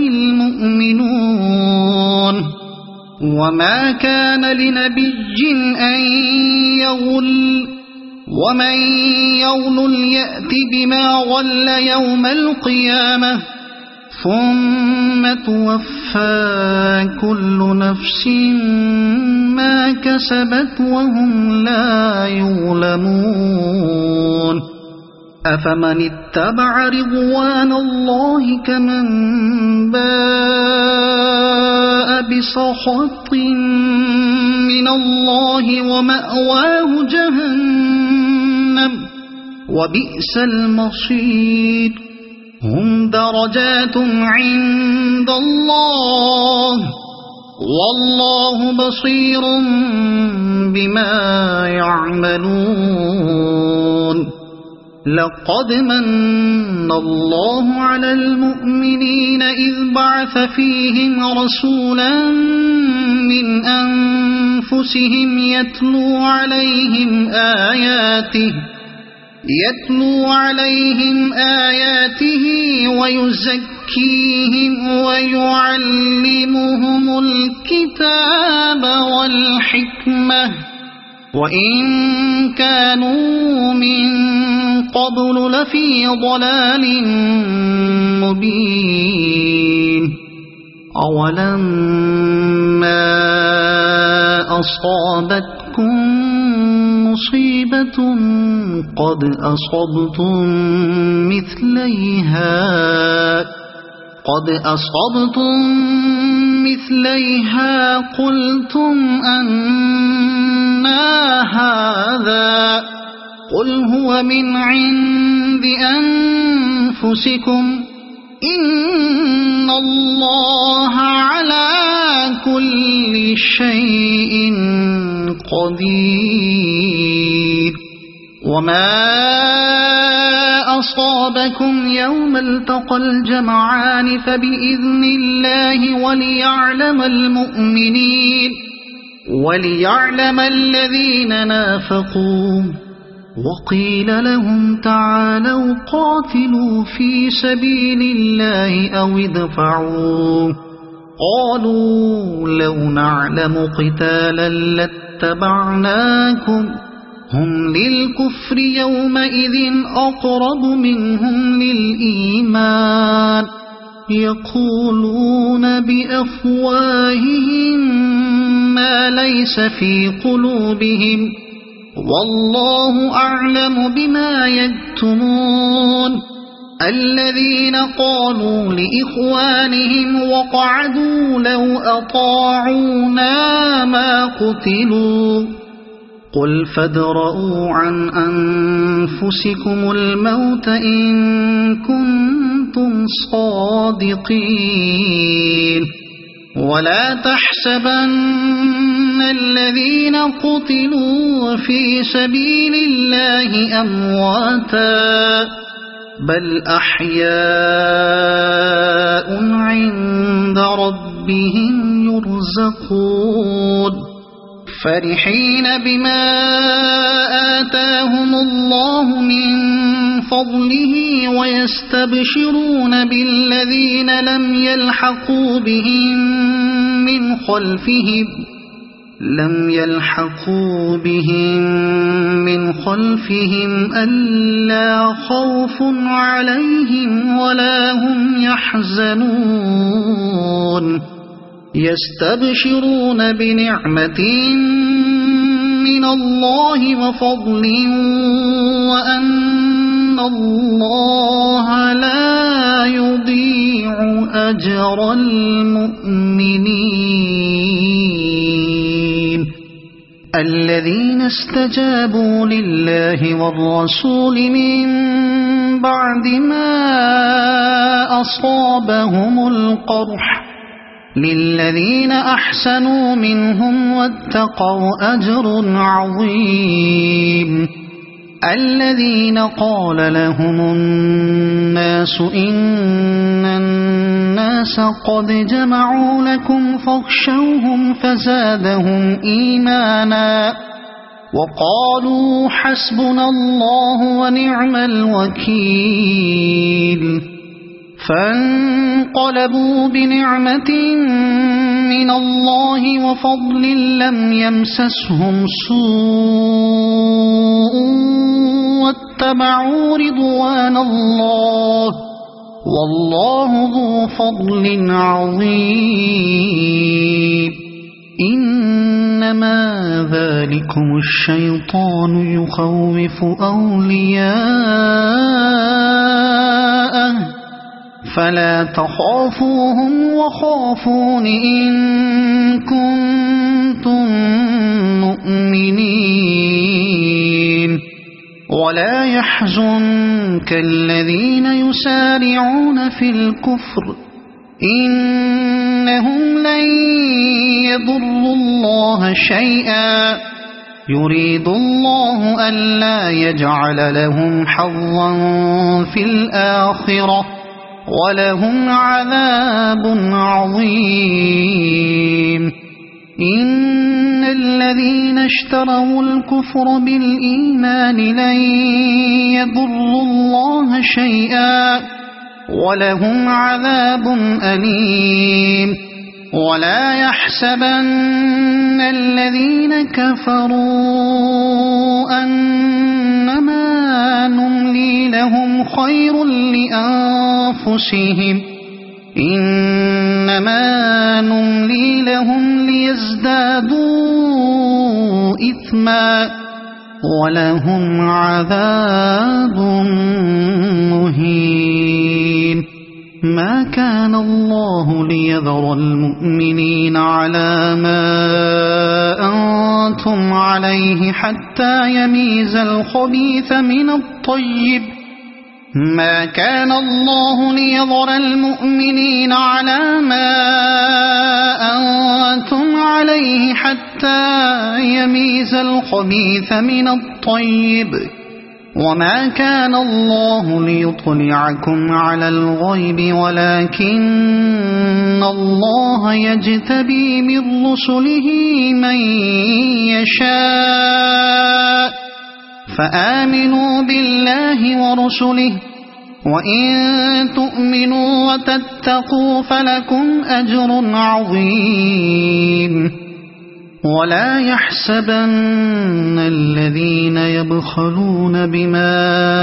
المؤمنون وما كان لنبي أن يغل ومن يغل يأت بما غل يوم القيامة ثم توفى كل نفس ما كسبت وهم لا يظلمون أفمن اتبع رضوان الله كمن باء بسخط من الله ومأواه جهنم وبئس المصير هم درجات عند الله والله بصير بما يعملون لقد من الله على المؤمنين إذ بعث فيهم رسولا من أنفسهم يتلو عليهم آياته ويزكيهم ويعلمهم الكتاب والحكمة وإن كانوا من قبل لفي ضلال مبين أولما أصابتكم مصيبة قد أصبتم مثليها قلتم أنى هذا قل هو من عند أنفسكم إن الله على كل شيء قدير وما أصابكم يوم التقى الجمعان فبإذن الله وليعلم المؤمنين وليعلم الذين نافقوا وقيل لهم تعالوا قاتلوا في سبيل الله أو ادفعوا قالوا لو نعلم قتالا لاتبعناكم هم للكفر يومئذ أقرب منهم للإيمان يقولون بأفواههم ما ليس في قلوبهم والله أعلم بما يكتمون الذين قالوا لإخوانهم وقعدوا لو أطاعونا ما قتلوا قل فادرءوا عن أنفسكم الموت إن كنتم صادقين ولا تحسبن الذين قتلوا في سبيل الله أمواتا بل أحياء عند ربهم يرزقون فرحين بما آتاهم الله من فضله ويستبشرون بالذين لم يلحقوا بهم من خلفهم ألا خوف عليهم ولا هم يحزنون يستبشرون بنعمة من الله وفضل وأن الله لا يضيع أجر المؤمنين الذين استجابوا لله والرسول من بعد ما أصابهم القرح للذين أحسنوا منهم واتقوا أجر عظيم الذين قال لهم الناس إن الناس قد جمعوا لكم فاخشوهم فزادهم إيمانا وقالوا حسبنا الله ونعم الوكيل فانقلبوا بنعمة من الله وفضل لم يمسسهم سوء واتبعوا رضوان الله والله ذو فضل عظيم إنما ذلكم الشيطان يخوف أولياءه فلا تخافوهم وخافون إن كنتم مؤمنين ولا يحزنك الذين يسارعون في الكفر إنهم لن يضروا الله شيئا يريد الله ألا يجعل لهم حظا في الآخرة ولهم عذاب عظيم إن الذين اشتروا الكفر بالإيمان لن يضروا الله شيئا ولهم عذاب أليم ولا يحسبن الذين كفروا أنما نملي لهم خير لأنفسهم إنما نملي لهم ليزدادوا إثما ولهم عذاب مهين ما كان الله ليذر المؤمنين على ما أنتم عليه حتى يميز الخبيث من الطيب ما كان الله ليذر المؤمنين على ما أنتم عليه حتى يميز الخبيث من الطيب وما كان الله ليطلعكم على الغيب ولكن أن الله يجتبي من رسله من يشاء فآمنوا بالله ورسله وإن تؤمنوا وتتقوا فلكم أجر عظيم ولا يحسبن الذين يبخلون بما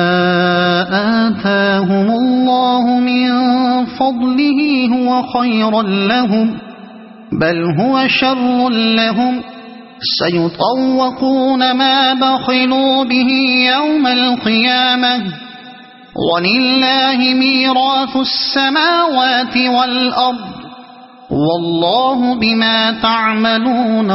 آتاهم الله من فضله هو خيرا لهم بل هو شر لهم سيطوقون ما بخلوا به يوم القيامة ولله ميراث السماوات والأرض والله بما تعملون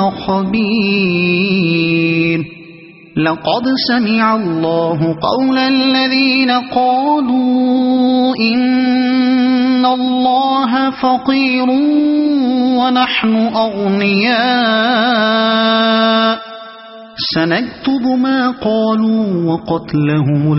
خبير لقد سمع الله قول الذين قالوا إن الله فقير ونحن أغنياء سنكتب ما قالوا وقتلهم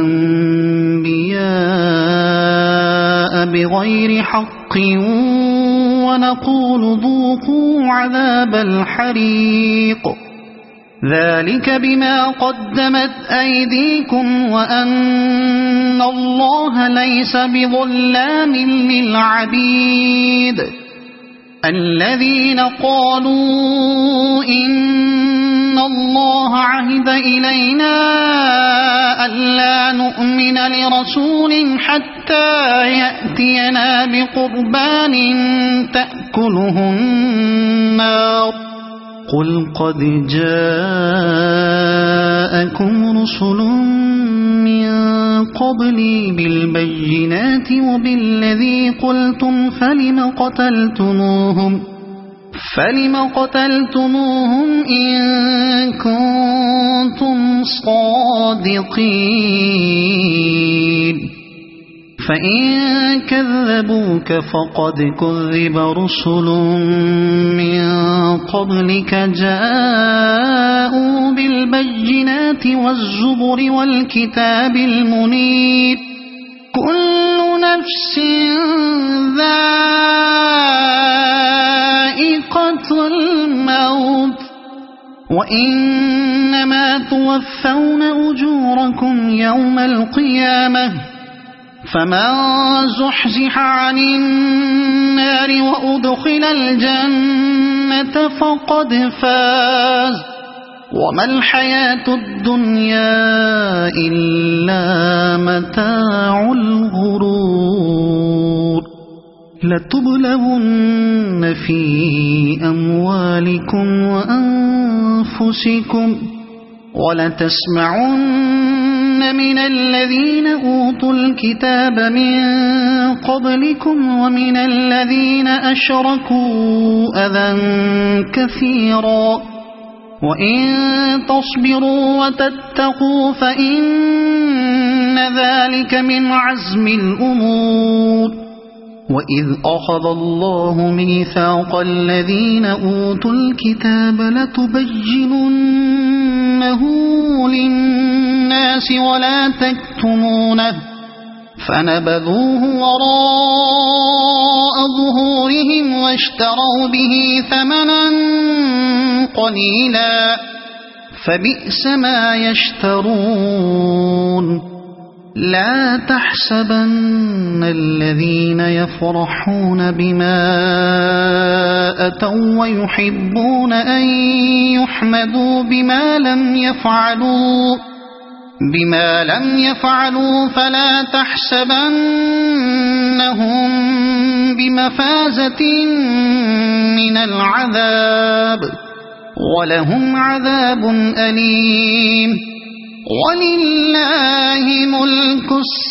الأنبياء بغير حق ونقول ذوقوا عذاب الحريق ذلك بما قدمت أيديكم وأن الله ليس بظلام للعبيد الذين قالوا إن الله عهد إلينا ألا نؤمن لرسول حتى يأتينا بقربان تأكله النار قل قد جاءكم رسل من قبلي بالبينات وبالذي قلتم فلم قتلتموهم إن كنتم صادقين فإن كذبوك فقد كذب رسل من قبلك جاءوا بالبينات والزبر والكتاب المنير كل نفس ذائقة الموت وإنما توفون أجوركم يوم القيامة فمن زحزح عن النار وأدخل الجنة فقد فاز وما الحياة الدنيا إلا متاع الغرور لتبلغن في أموالكم وأنفسكم ولتسمعن من الذين أوتوا الكتاب من قبلكم ومن الذين أشركوا أذى كثيرا وإن تصبروا وتتقوا فإن ذلك من عزم الأمور وإذ أخذ الله ميثاق الذين أوتوا الكتاب لتبيننه للناس ولا تكتمونه فنبذوه وراء ظهورهم واشتروا به ثمنا قليلا فبئس ما يشترون لا تحسبن الذين يفرحون بما أتوا ويحبون أن يحمدوا بما لم يفعلوا فلا تحسبنهم بمفازة من العذاب ولهم عذاب أليم ولله ملك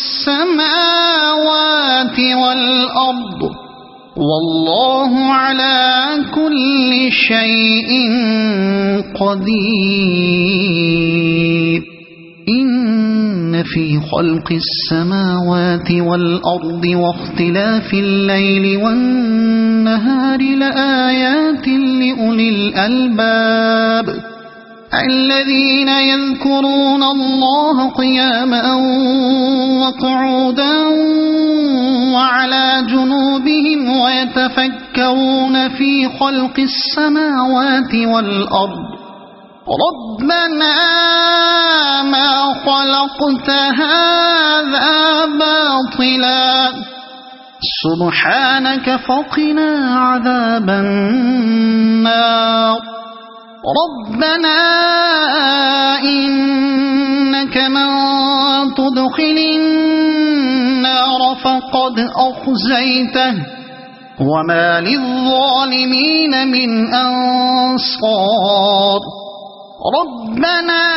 السماوات والأرض والله على كل شيء قدير إن في خلق السماوات والأرض واختلاف الليل والنهار لآيات لأولي الألباب الذين يذكرون الله قياما وقعودا وعلى جنوبهم ويتفكرون في خلق السماوات والأرض ربنا ما خلقت هذا باطلا سبحانك فقنا عذاب النار ربنا إنك من تدخل النار فقد أخزيته وما للظالمين من أنصار ربنا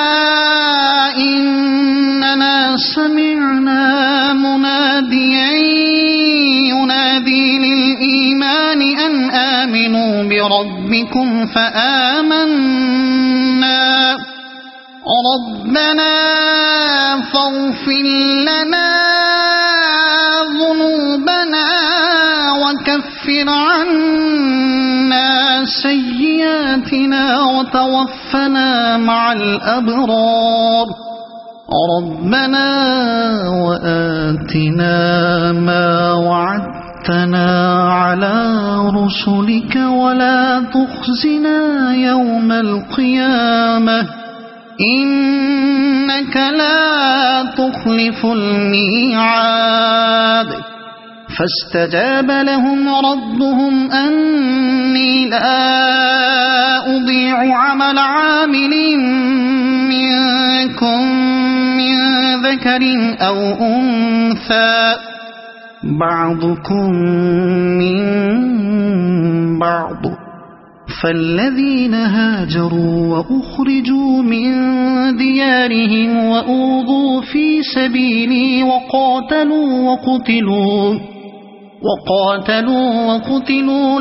إننا سمعنا مناديا ينادي للإيمان أن آمنوا بربكم فآمنا ربنا فاغفر لنا ذنوبنا وكفر عنا سيئاتنا وتوفنا مع الأبرار ربنا وآتنا ما وعدتنا على رسلك ولا تخزنا يوم القيامة إنك لا تخلف الميعاد فاستجاب لهم ربهم أني لا أضيع عمل عامل منكم من ذكر أو أنثى بعضكم من بعض فالذين هاجروا وأخرجوا من ديارهم وأوذوا في سبيلي وقاتلوا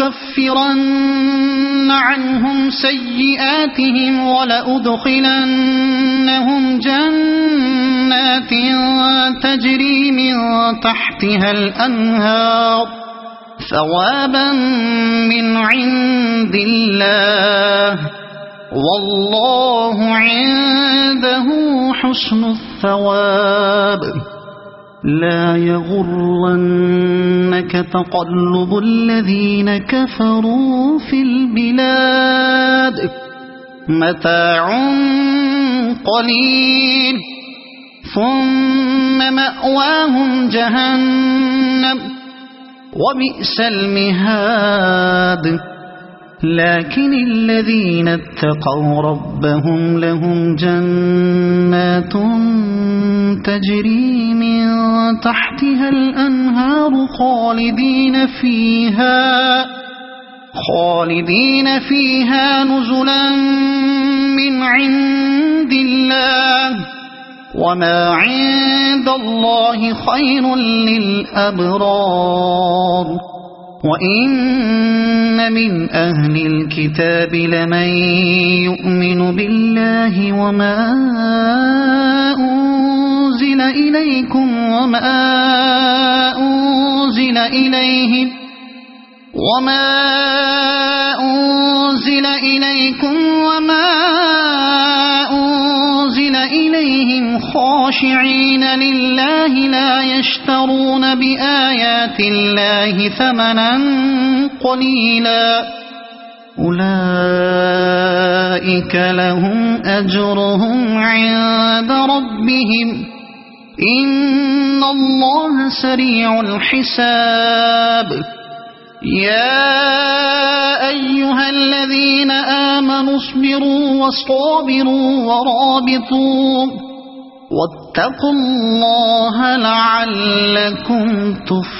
لأكفرن عنهم سيئاتهم ولأدخلنهم جنات تجري من تحتها الأنهار ثوابا من عند الله والله عنده حسن الثواب لا يغرنك تقلب الذين كفروا في البلاد متاع قليل ثم مأواهم جهنم وبئس المهاد لكن الذين اتقوا ربهم لهم جنات تجري من تحتها الأنهار خالدين فيها نزلا من عند الله وما عند الله خير للأبرار وإن من أهل الكتاب لمن يؤمن بالله وما أنزل إليكم وما أنزل إليهم خاشعين لله لا يشترون بآيات الله ثمنا قليلا أولئك لهم أجرهم عند ربهم إن الله سريع الحساب يا أيها الذين آمنوا اصبروا وصابروا ورابطوا واتقوا الله لعلكم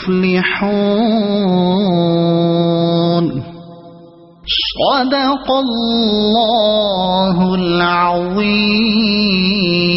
تفلحون صدق الله العظيم.